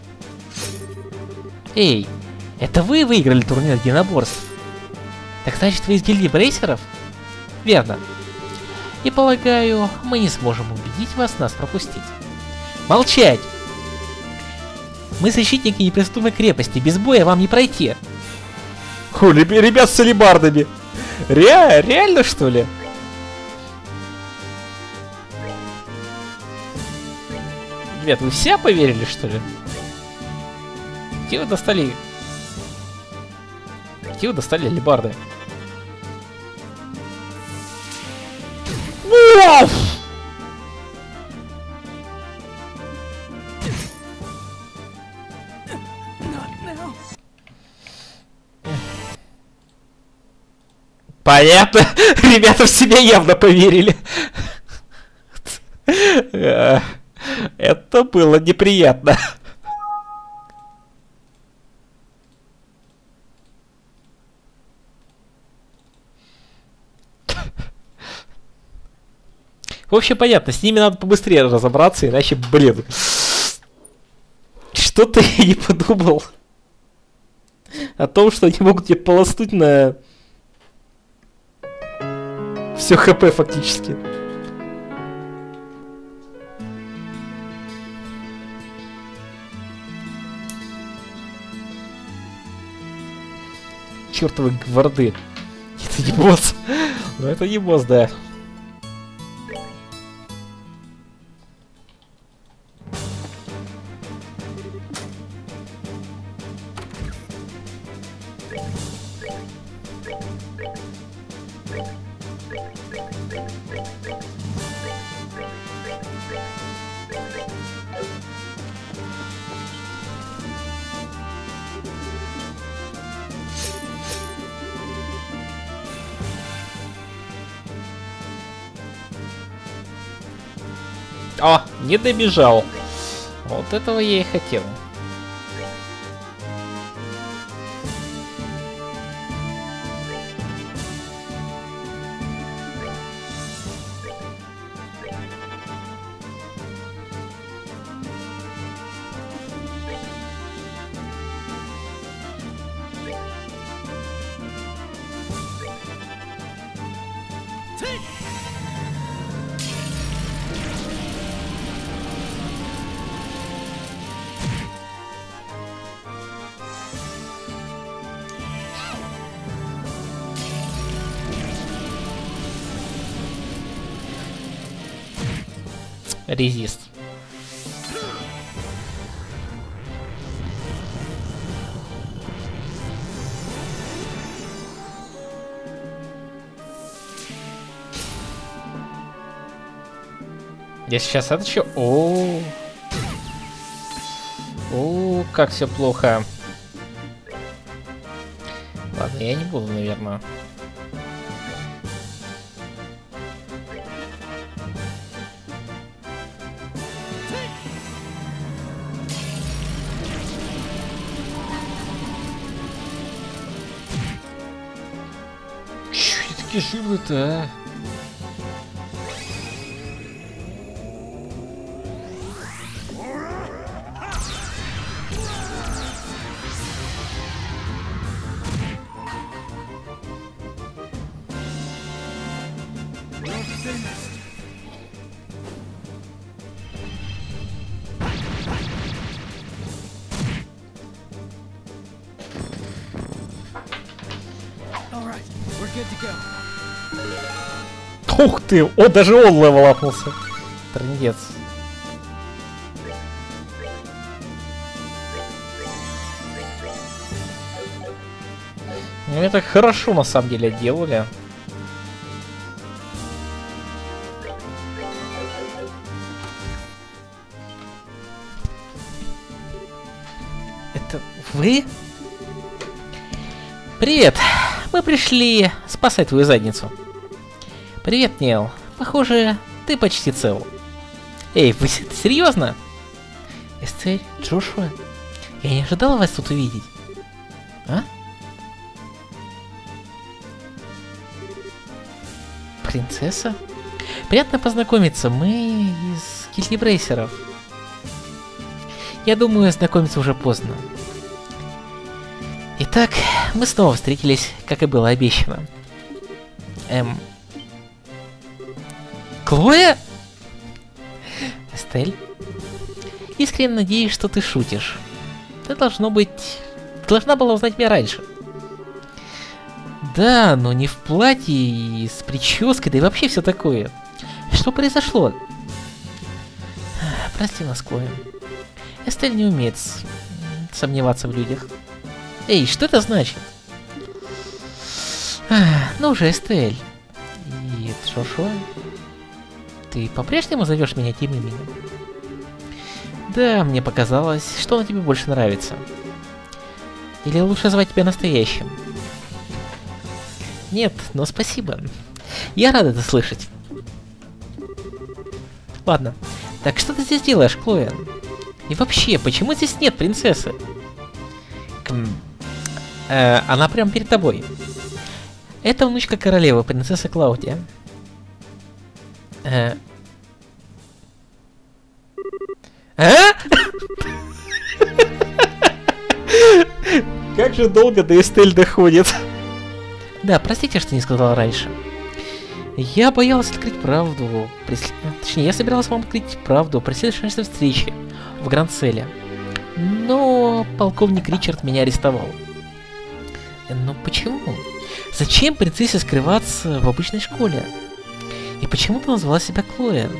Эй, это вы выиграли турнир единоборств? Так значит, вы из гильдии брейсеров? Верно. И полагаю, мы не сможем убедить вас нас пропустить. Молчать! Мы защитники неприступной крепости, без боя вам не пройти. Хули, ребят с алебардами. Ре реально, что ли? Ребят, вы все поверили, что ли? Где вы достали? Где вы достали алебарды? Понятно. Ребята в себя явно поверили. Это было неприятно. В общем, понятно, с ними надо побыстрее разобраться, иначе, блин. Что-то я не подумал о том, что они могут тебе полоснуть на все хп фактически. Чертовы гварды. Это не босс. Но это не босс, да. О, не добежал. Вот этого я и хотел. Резист. Я сейчас это еще. О, о, как все плохо. Ладно, я не буду, наверное. Че такие жирные-то, а? They missed. All right, we're good to go. Ух ты! О, даже он левелапнулся. Трындец. Ну это хорошо на самом деле делали. Это вы? Привет! Мы пришли спасать твою задницу. Привет, Нил. Похоже, ты почти цел. Эй, вы серьезно? Эстель, Джошуа? Я не ожидала вас тут увидеть. А? Принцесса? Приятно познакомиться. Мы из Гильдии Брейсеров. Я думаю, знакомиться уже поздно. Итак, мы снова встретились, как и было обещано. Эм... Клоя? Эстель? Искренне надеюсь, что ты шутишь. Ты должно быть... Должна была узнать меня раньше. Да, но не в платье и с прической, да и вообще все такое. Что произошло? Прости нас, Клоя. Эстель не умеет сомневаться в людях. Эй, что это значит? Ну же, Эстель. И Джошуа? Ты по-прежнему зовешь меня тем именем? Да, мне показалось, что оно тебе больше нравится. Или лучше звать тебя настоящим? Нет, но спасибо. Я рад это слышать. Ладно. Так что ты здесь делаешь, Клоя? И вообще, почему здесь нет принцессы? Км. Э, она прямо перед тобой. Это внучка королевы, принцесса Клаудия. Э. А? Как же долго до Эстель доходит. Да, простите, что не сказал раньше. Я боялась открыть правду. Прис... Точнее, я собиралась вам открыть правду при следующей нашей встрече в Гранд-Селе. Но полковник Ричард меня арестовал. Но почему? Зачем принцессе скрываться в обычной школе? И почему ты назвала себя Клоя?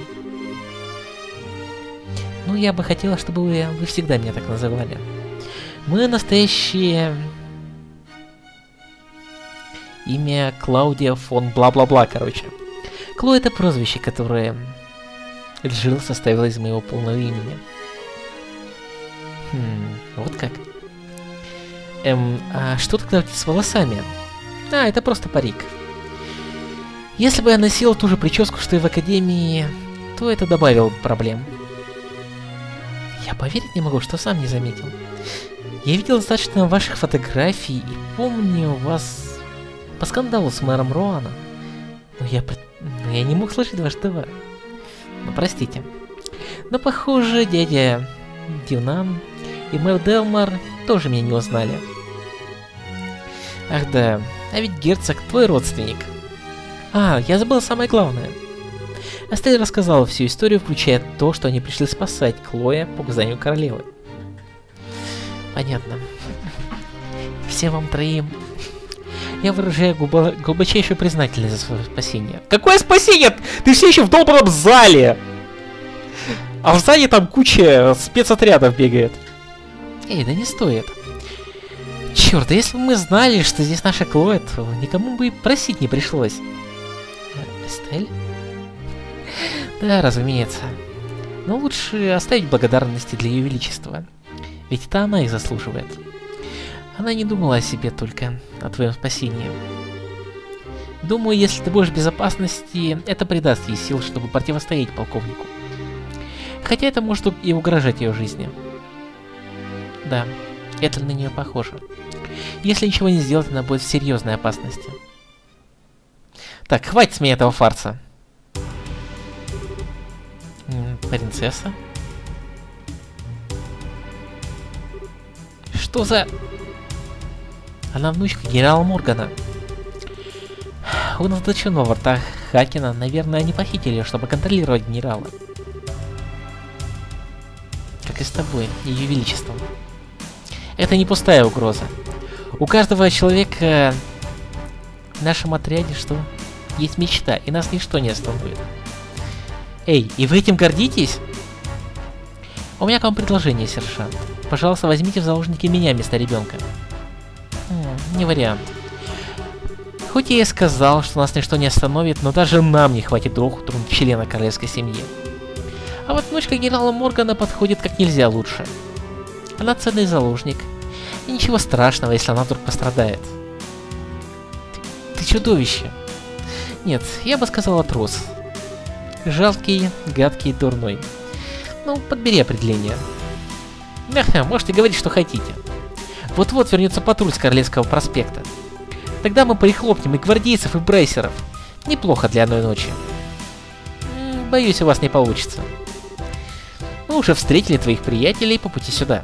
Ну, я бы хотела, чтобы вы, вы всегда меня так называли. Мы настоящие... Имя Клаудия фон бла-бла-бла, короче. Кло — это прозвище, которое Джилл составила из моего полного имени. Хм, вот как. Эм, а что тогда с волосами? А, это просто парик. Если бы я носила ту же прическу, что и в академии, то это добавило бы проблем. Я поверить не могу, что сам не заметил. Я видел достаточно ваших фотографий и помню вас... по скандалу с мэром Роана. Но я, но я не мог слышать ваш ТВ. Ну, простите. Но, похоже, дядя Дюнан и мэр Делмар тоже меня не узнали. Ах да, а ведь герцог твой родственник. А, я забыл самое главное. Эстель рассказала всю историю, включая то, что они пришли спасать Клоя по указанию королевы. Понятно. Всем вам троим я выражаю глубо глубочайшую признательность за свое спасение. Какое спасение? Ты все еще в долбанном зале! А в зале там куча спецотрядов бегает. Эй, да не стоит. Черт, да если бы мы знали, что здесь наша Клоя, то никому бы и просить не пришлось. Эстель? Да, разумеется. Но лучше оставить благодарности для Ее Величества. Ведь это она их заслуживает. Она не думала о себе только, о твоем спасении. Думаю, если ты будешь в безопасности, это придаст ей сил, чтобы противостоять полковнику. Хотя это может и угрожать ее жизни. Да, это на нее похоже. Если ничего не сделать, она будет в серьезной опасности. Так, хватит с меня этого фарса. М, принцесса? Что за... Она внучка генерала Моргана. У нас точно во ртах Хакена, наверное, они похитили, чтобы контролировать генерала. Как и с тобой, Ее Величеством. Это не пустая угроза. У каждого человека в нашем отряде что? Есть мечта, и нас ничто не остановит. Эй, и вы этим гордитесь? У меня к вам предложение, сержант. Пожалуйста, возьмите в заложники меня вместо ребенка. М, не вариант. Хоть я и сказал, что нас ничто не остановит, но даже нам не хватит двух члена королевской семьи. А вот внучка генерала Моргана подходит как нельзя лучше. Она ценный заложник. И ничего страшного, если она вдруг пострадает. Ты, ты чудовище. Нет, я бы сказала трус. Жалкий, гадкий, дурной. Ну, подбери определение. Ага, можете говорить, что хотите. Вот-вот вернется патруль с Королевского проспекта. Тогда мы прихлопнем и гвардейцев, и брейсеров. Неплохо для одной ночи. М-м, боюсь, у вас не получится. Мы уже встретили твоих приятелей по пути сюда.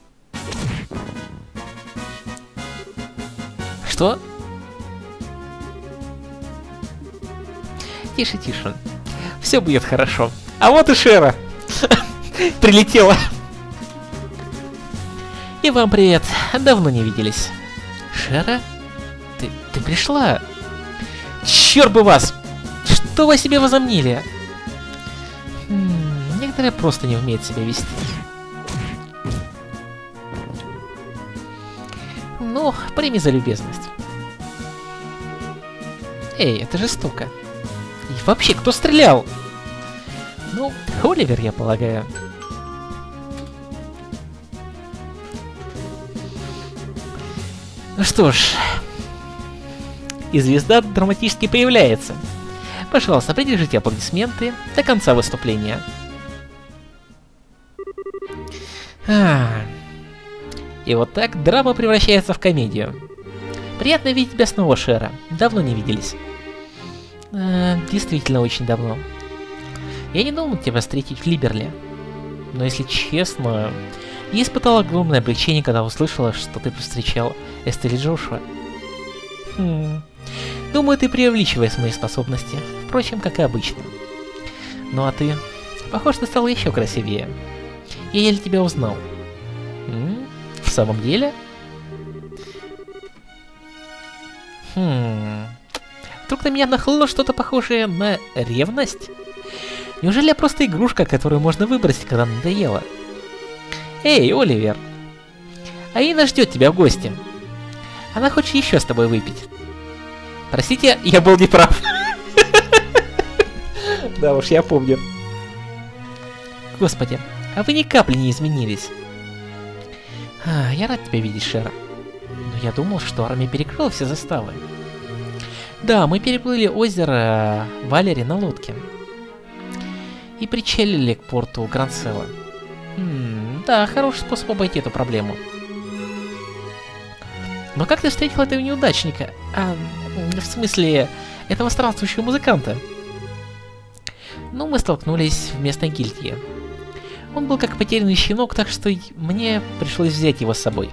Что? Тише, тише. Все будет хорошо. А вот и Шера. Прилетела. И вам привет. Давно не виделись. Шера? Ты, ты пришла? Черт бы вас! Что вы о себе возомнили? Хм, некоторые просто не умеют себя вести. Ну, прими за любезность. Эй, это жестоко. И вообще, кто стрелял? Ну, Оливер, я полагаю. Ну что ж. И звезда драматически появляется. Пожалуйста, придержите аплодисменты до конца выступления. А. И вот так драма превращается в комедию. Приятно видеть тебя снова, Шера. Давно не виделись. А, действительно, очень давно. Я не думал тебя встретить в Либерли. Но если честно, я испытал огромное облегчение, когда услышала, что ты повстречал Эстель Джошуа. Хм. Думаю, ты преувеличиваешь мои способности. Впрочем, как и обычно. Ну а ты? Похоже, ты стал еще красивее. Я еле тебя узнал. М? В самом деле? Хм. Вдруг на меня нахлынуло что-то похожее на ревность? Неужели я просто игрушка, которую можно выбросить, когда надоело? Эй, Оливер! Аина ждет тебя в гости. Она хочет еще с тобой выпить. Простите, я был неправ. Да уж, я помню. Господи, а вы ни капли не изменились. А, я рад тебя видеть, Шера. Но я думал, что армия перекрыла все заставы. Да, мы переплыли озеро Валери на лодке. И причалили к порту Грансела. Хм, да, хороший способ обойти эту проблему. Но как ты встретил этого неудачника? А, в смысле, этого странствующего музыканта? Ну, мы столкнулись в местной гильдии. Он был как потерянный щенок, так что мне пришлось взять его с собой.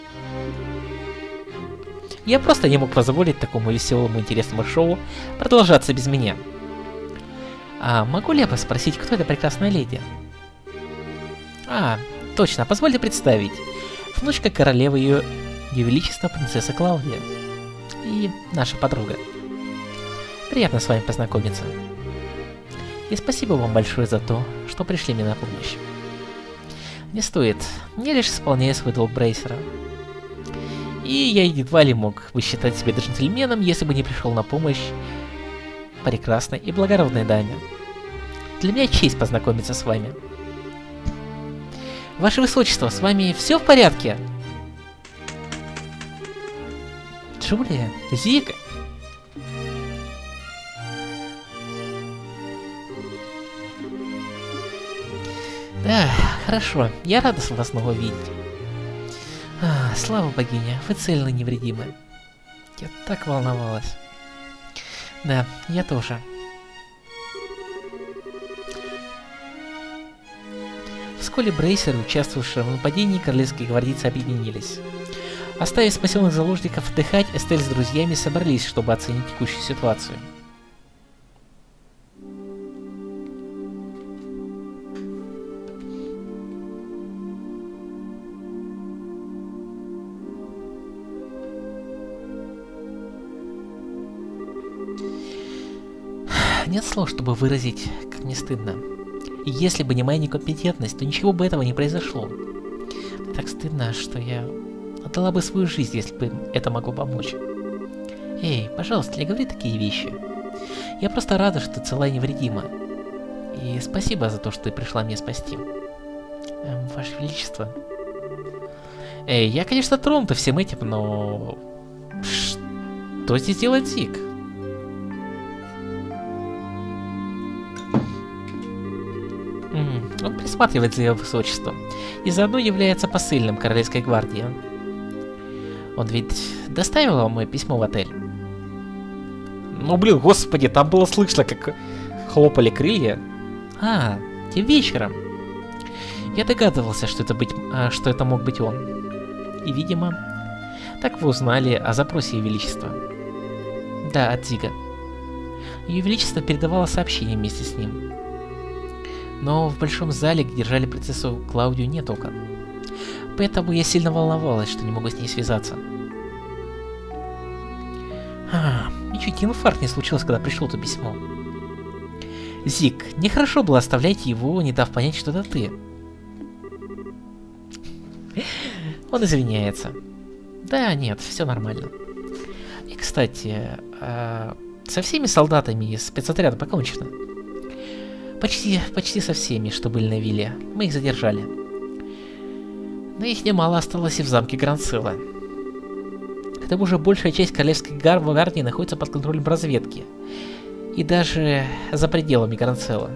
Я просто не мог позволить такому веселому интересному шоу продолжаться без меня. А могу ли я спросить, кто эта прекрасная леди? А, точно, позвольте представить. Внучка королевы ее... Ее Величество принцесса Клаудия. И наша подруга. Приятно с вами познакомиться. И спасибо вам большое за то, что пришли мне на помощь. Не стоит, я лишь исполняю свой долг брейсера. И я едва ли мог бы считать себя джентльменом, если бы не пришел на помощь прекрасной и благородной даме. Для меня честь познакомиться с вами. Ваше Высочество, с вами все в порядке? Джулия? Зика? Да, хорошо. Я рада вас снова видеть. А, слава богине, вы цельны и невредимы. Я так волновалась. Да, я тоже. Вскоре брейсеры, участвовавшие в нападении, королевские гвардейцы объединились. Оставив спасенных заложников отдыхать, Эстель с друзьями собрались, чтобы оценить текущую ситуацию. Нет слов, чтобы выразить, как мне стыдно. И если бы не моя некомпетентность, то ничего бы этого не произошло. Так стыдно, что я отдала бы свою жизнь, если бы это могло помочь. Эй, пожалуйста, не говори такие вещи. Я просто рада, что ты цела и невредима. И спасибо за то, что ты пришла меня спасти. Эм, Ваше Величество. Эй, я, конечно, тронута всем этим, но... Что здесь делает Зиг? М, Он присматривает за его высочеством и заодно является посыльным Королевской гвардии. Он ведь доставил вам мое письмо в отель? Ну блин, господи, там было слышно, как хлопали крылья. А, тем вечером. Я догадывался, что это, быть, а, что это мог быть он. И, видимо, так вы узнали о запросе Ее Величества. Да, от Зига. Ее Величество передавало сообщение вместе с ним. Но в большом зале, где держали принцессу Клаудию, нет окон. Поэтому я сильно волновалась, что не могу с ней связаться. А, и чуть инфаркт не случился, когда пришло то письмо. Зиг, нехорошо было оставлять его, не дав понять, что это ты. Он извиняется. Да, нет, все нормально. И, кстати, а, со всеми солдатами из спецотряда покончено. Почти, почти со всеми, что были на вилле. Мы их задержали. Но их немало осталось и в замке Гранд-Села. К тому же большая часть королевской гвардии находится под контролем разведки. И даже за пределами Гранд-Села.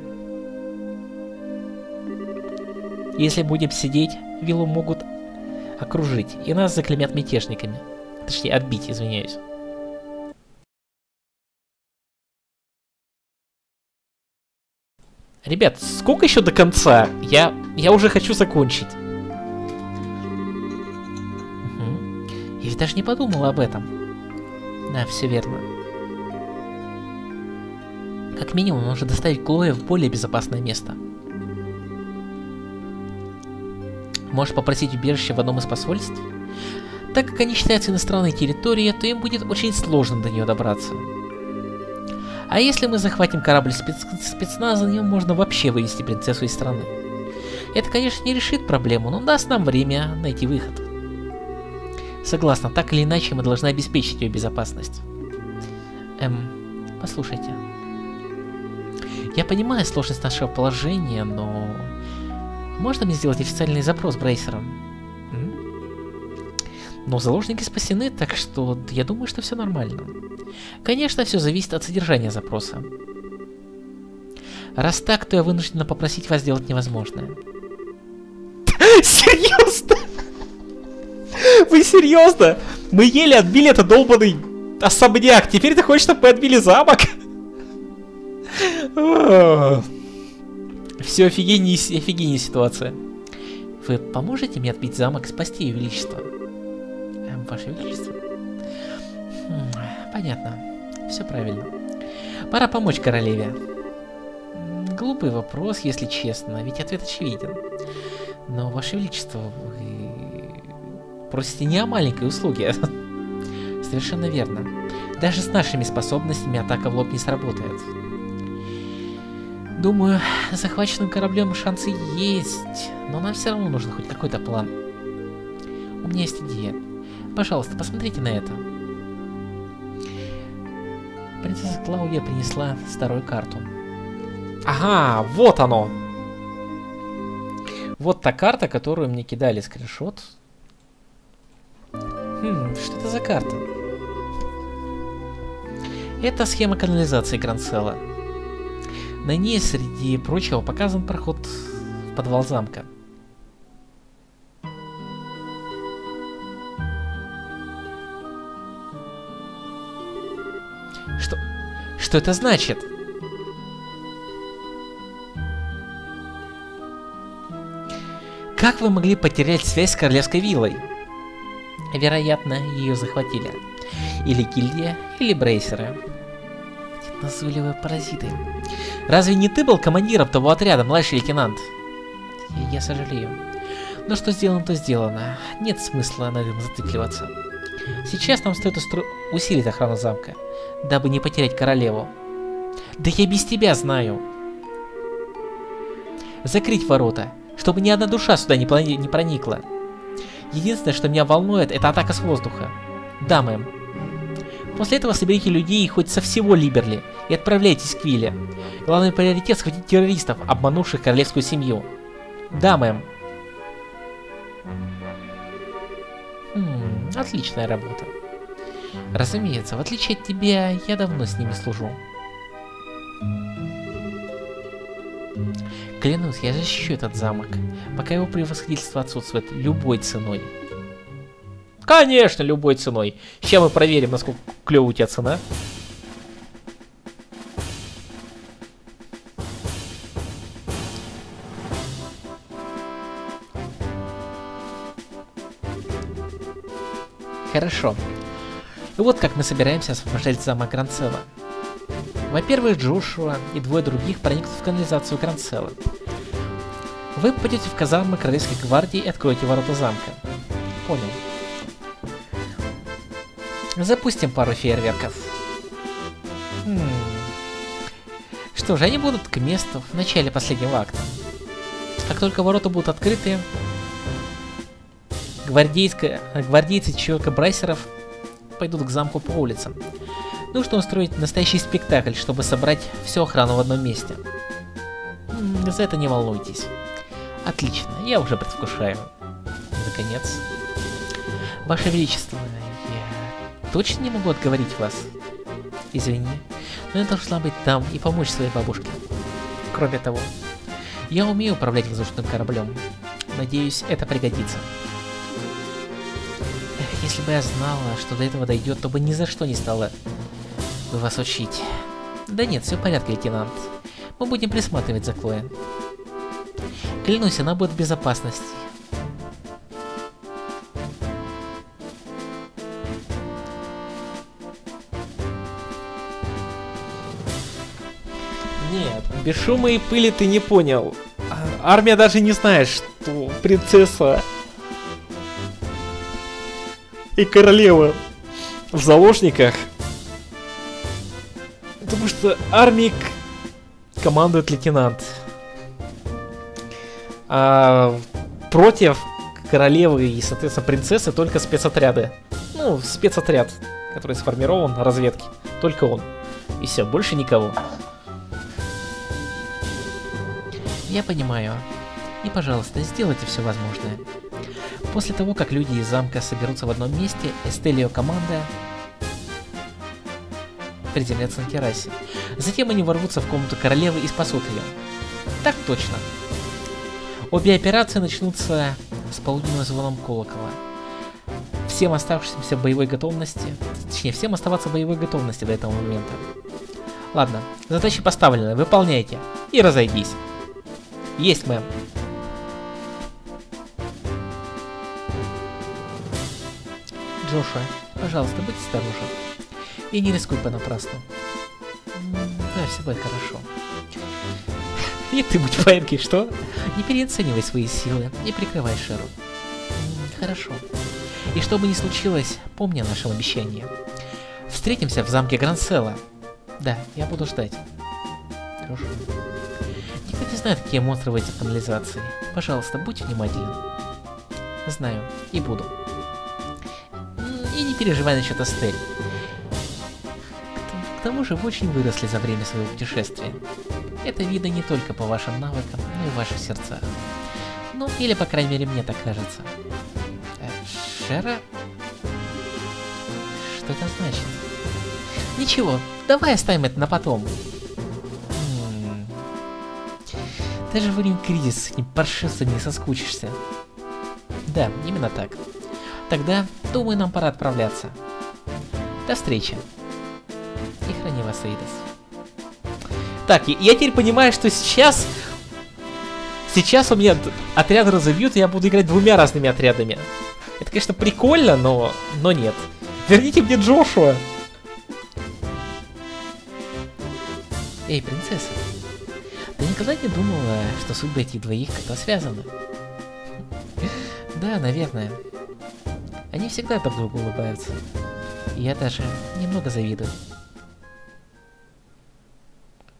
Если будем сидеть, виллу могут окружить, и нас заклеймят мятежниками. Точнее, отбить, извиняюсь. Ребят, сколько еще до конца? Я, я уже хочу закончить. Угу. Я ведь даже не подумала об этом. Да, все верно. Как минимум, нужно доставить Клою в более безопасное место. Можешь попросить убежище в одном из посольств? Так как они считаются иностранной территорией, то им будет очень сложно до нее добраться. А если мы захватим корабль спец... спецназа, на нем можно вообще вывести принцессу из страны. Это, конечно, не решит проблему, но даст нам время найти выход. Согласна, так или иначе мы должны обеспечить ее безопасность. Эм, послушайте. Я понимаю сложность нашего положения, но... Можно мне сделать официальный запрос Брейсером? М? Но заложники спасены, так что я думаю, что все нормально. Конечно, все зависит от содержания запроса. Раз так, то я вынуждена попросить вас сделать невозможное. Серьезно? Вы серьезно? Мы еле отбили этот долбанный особняк. Теперь ты хочешь, чтобы мы отбили замок? Все офигеннее, офигеннее ситуация. Вы поможете мне отбить замок и спасти Ее Величество? Эм, Ваше Величество? Хм, понятно. Все правильно. Пора помочь королеве. Глупый вопрос, если честно, ведь ответ очевиден. Но, Ваше Величество, вы просите не о маленькой услуге. Совершенно верно. Даже с нашими способностями атака в лоб не сработает. Думаю, с захваченным кораблем шансы есть, но нам все равно нужен хоть какой-то план. У меня есть идея. Пожалуйста, посмотрите на это. Принцесса Клаудия принесла старую карту. Ага, вот оно! Вот та карта, которую мне кидали скриншот. Хм, что это за карта? Это схема канализации Гранд-Села. На ней, среди прочего, показан проход в подвал замка. Что? Что это значит? Как вы могли потерять связь с королевской виллой? Вероятно, ее захватили. Или гильдия, или брейсеры. Эти назойливые паразиты. Разве не ты был командиром того отряда, младший лейтенант? Я, я сожалею. Но что сделано, то сделано. Нет смысла на этом зацикливаться. Сейчас нам стоит устро... усилить охрану замка, дабы не потерять королеву. Да я без тебя знаю. Закрыть ворота, чтобы ни одна душа сюда не, плани- не проникла. Единственное, что меня волнует, это атака с воздуха. Да, мэм. После этого соберите людей хоть со всего Либерли и отправляйтесь к Вилле. Главный приоритет — схватить террористов, обманувших королевскую семью. Да, мэм. Хм, отличная работа. Разумеется, в отличие от тебя, я давно с ними служу. Клянусь, я защищу этот замок, пока его превосходительство отсутствует любой ценой. Конечно, любой ценой. Сейчас мы проверим, насколько клёвая у тебя цена. Хорошо. И вот как мы собираемся освобождать замок Гранд-Села. Во-первых, Джошуа и двое других проникнут в канализацию Гранд-Села. Вы попадете в казармы Королевской гвардии и откроете ворота замка. Понял. Запустим пару фейерверков. Хм. Что же, они будут к месту в начале последнего акта. Как только ворота будут открыты, гвардейцы четверка брайсеров пойдут к замку по улицам. Нужно устроить настоящий спектакль, чтобы собрать всю охрану в одном месте. М-м, за это не волнуйтесь. Отлично, я уже предвкушаю. Наконец. Ваше Величество, я точно не могу отговорить вас. Извини, но я должна быть там и помочь своей бабушке. Кроме того, я умею управлять воздушным кораблем. Надеюсь, это пригодится. Эх, если бы я знала, что до этого дойдет, то бы ни за что не стала бы вас учить. Да нет, все в порядке, лейтенант. Мы будем присматривать за Клоей. Клянусь, она будет в безопасности. Нет, без шума и пыли ты не понял. Армия даже не знает, что принцесса и королева в заложниках. Потому что армией командует лейтенант. А против королевы и, соответственно, принцессы только спецотряды. Ну, спецотряд, который сформирован на разведке. Только он. И все, больше никого. Я понимаю. И, пожалуйста, сделайте все возможное. После того, как люди из замка соберутся в одном месте, Эстель и ее команда приземлятся на террасе. Затем они ворвутся в комнату королевы и спасут ее. Так точно. Обе операции начнутся с полуденным звоном колокола. Всем оставшимся в боевой готовности, точнее, всем оставаться в боевой готовности до этого момента. Ладно, задачи поставлены, выполняйте. И разойдись. Есть, мэм. Джошуа, пожалуйста, будь осторожен. И не рискуй понапрасну. Да, все будет хорошо. И ты будь паинькой, что? Не переоценивай свои силы, не прикрывай Шеру. Хорошо. И что бы ни случилось, помни о нашем обещании. Встретимся в замке Гранд-Села. Да, я буду ждать. Хорошо. Никто не знает, какие монстры в этих канализации. Пожалуйста, будь внимателен. Знаю, и буду. И не переживай насчет Эстель. К тому же вы очень выросли за время своего путешествия. Это видно не только по вашим навыкам, но и в ваших сердцах. Ну, или, по крайней мере, мне так кажется. Э, Шера? Что это значит? Ничего, давай оставим это на потом. М-м. Даже в время кризиса не паршивца не соскучишься. Да, именно так. Тогда, думаю, нам пора отправляться. До встречи. И храни вас, Эйдос. Так, я теперь понимаю, что сейчас... Сейчас у меня отряд разобьют, и я буду играть двумя разными отрядами. Это, конечно, прикольно, но... но нет. Верните мне Джошуа! Эй, принцесса. Ты никогда не думала, что судьбы этих двоих как-то связаны? Да, наверное. Они всегда друг другу улыбаются. И я даже немного завидую.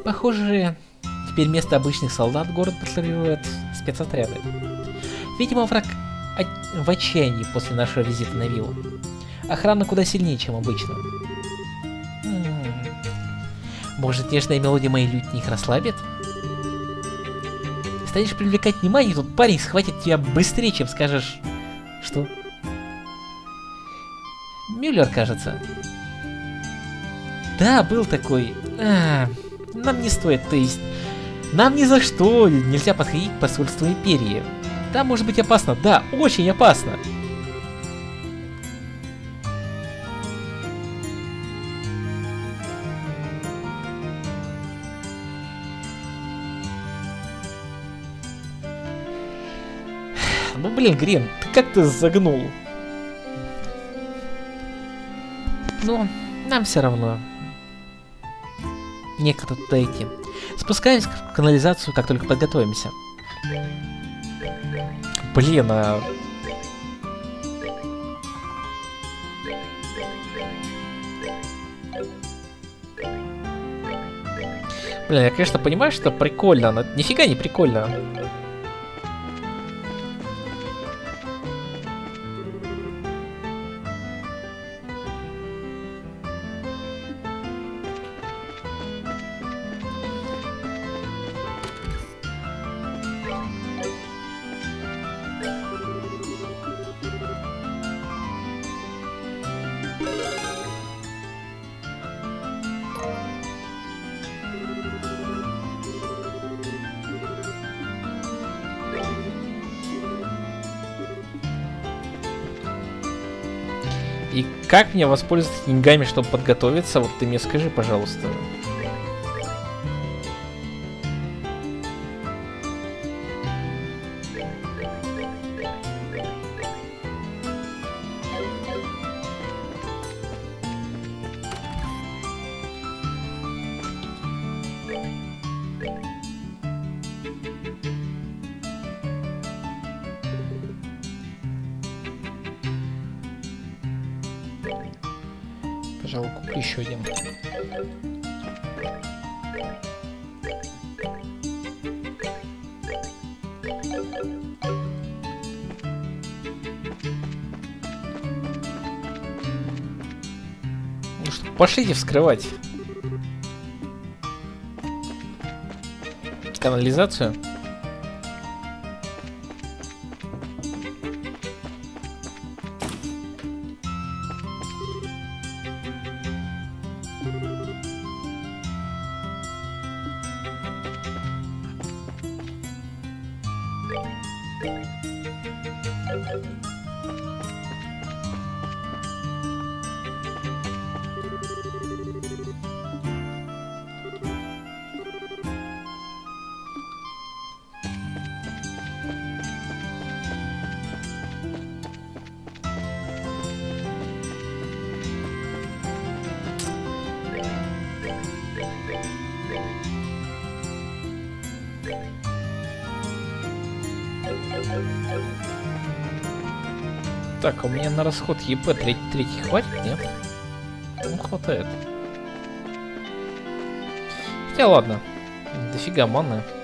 Похоже, теперь вместо обычных солдат город патрулируют спецотряды. Видимо, враг от- в отчаянии после нашего визита на виллу. Охрана куда сильнее, чем обычно. М-м. Может, нежная мелодия моей лютни их расслабит? Станешь привлекать внимание, тут парень схватит тебя быстрее, чем скажешь... Что? Мюллер, кажется. Да, был такой. А, нам не стоит, то есть... Нам ни за что нельзя подходить к посольству Империи. Там может быть опасно, да, очень опасно. Ну блин, Грин, ты как ты загнул? Ну, нам все равно. Некогда туда идти. Спускаемся в канализацию, как только подготовимся. Блин, а... Блин, я, конечно, понимаю, что прикольно, но нифига не прикольно. И как мне воспользоваться деньгами, чтобы подготовиться? Вот ты мне скажи, пожалуйста. Пожалуй, куплю еще один. Ну что, пошлите вскрывать канализацию. Так, а у меня на расход ЕП третий, третий хватит, нет? Ну, хватает. Хотя ладно, дофига маны.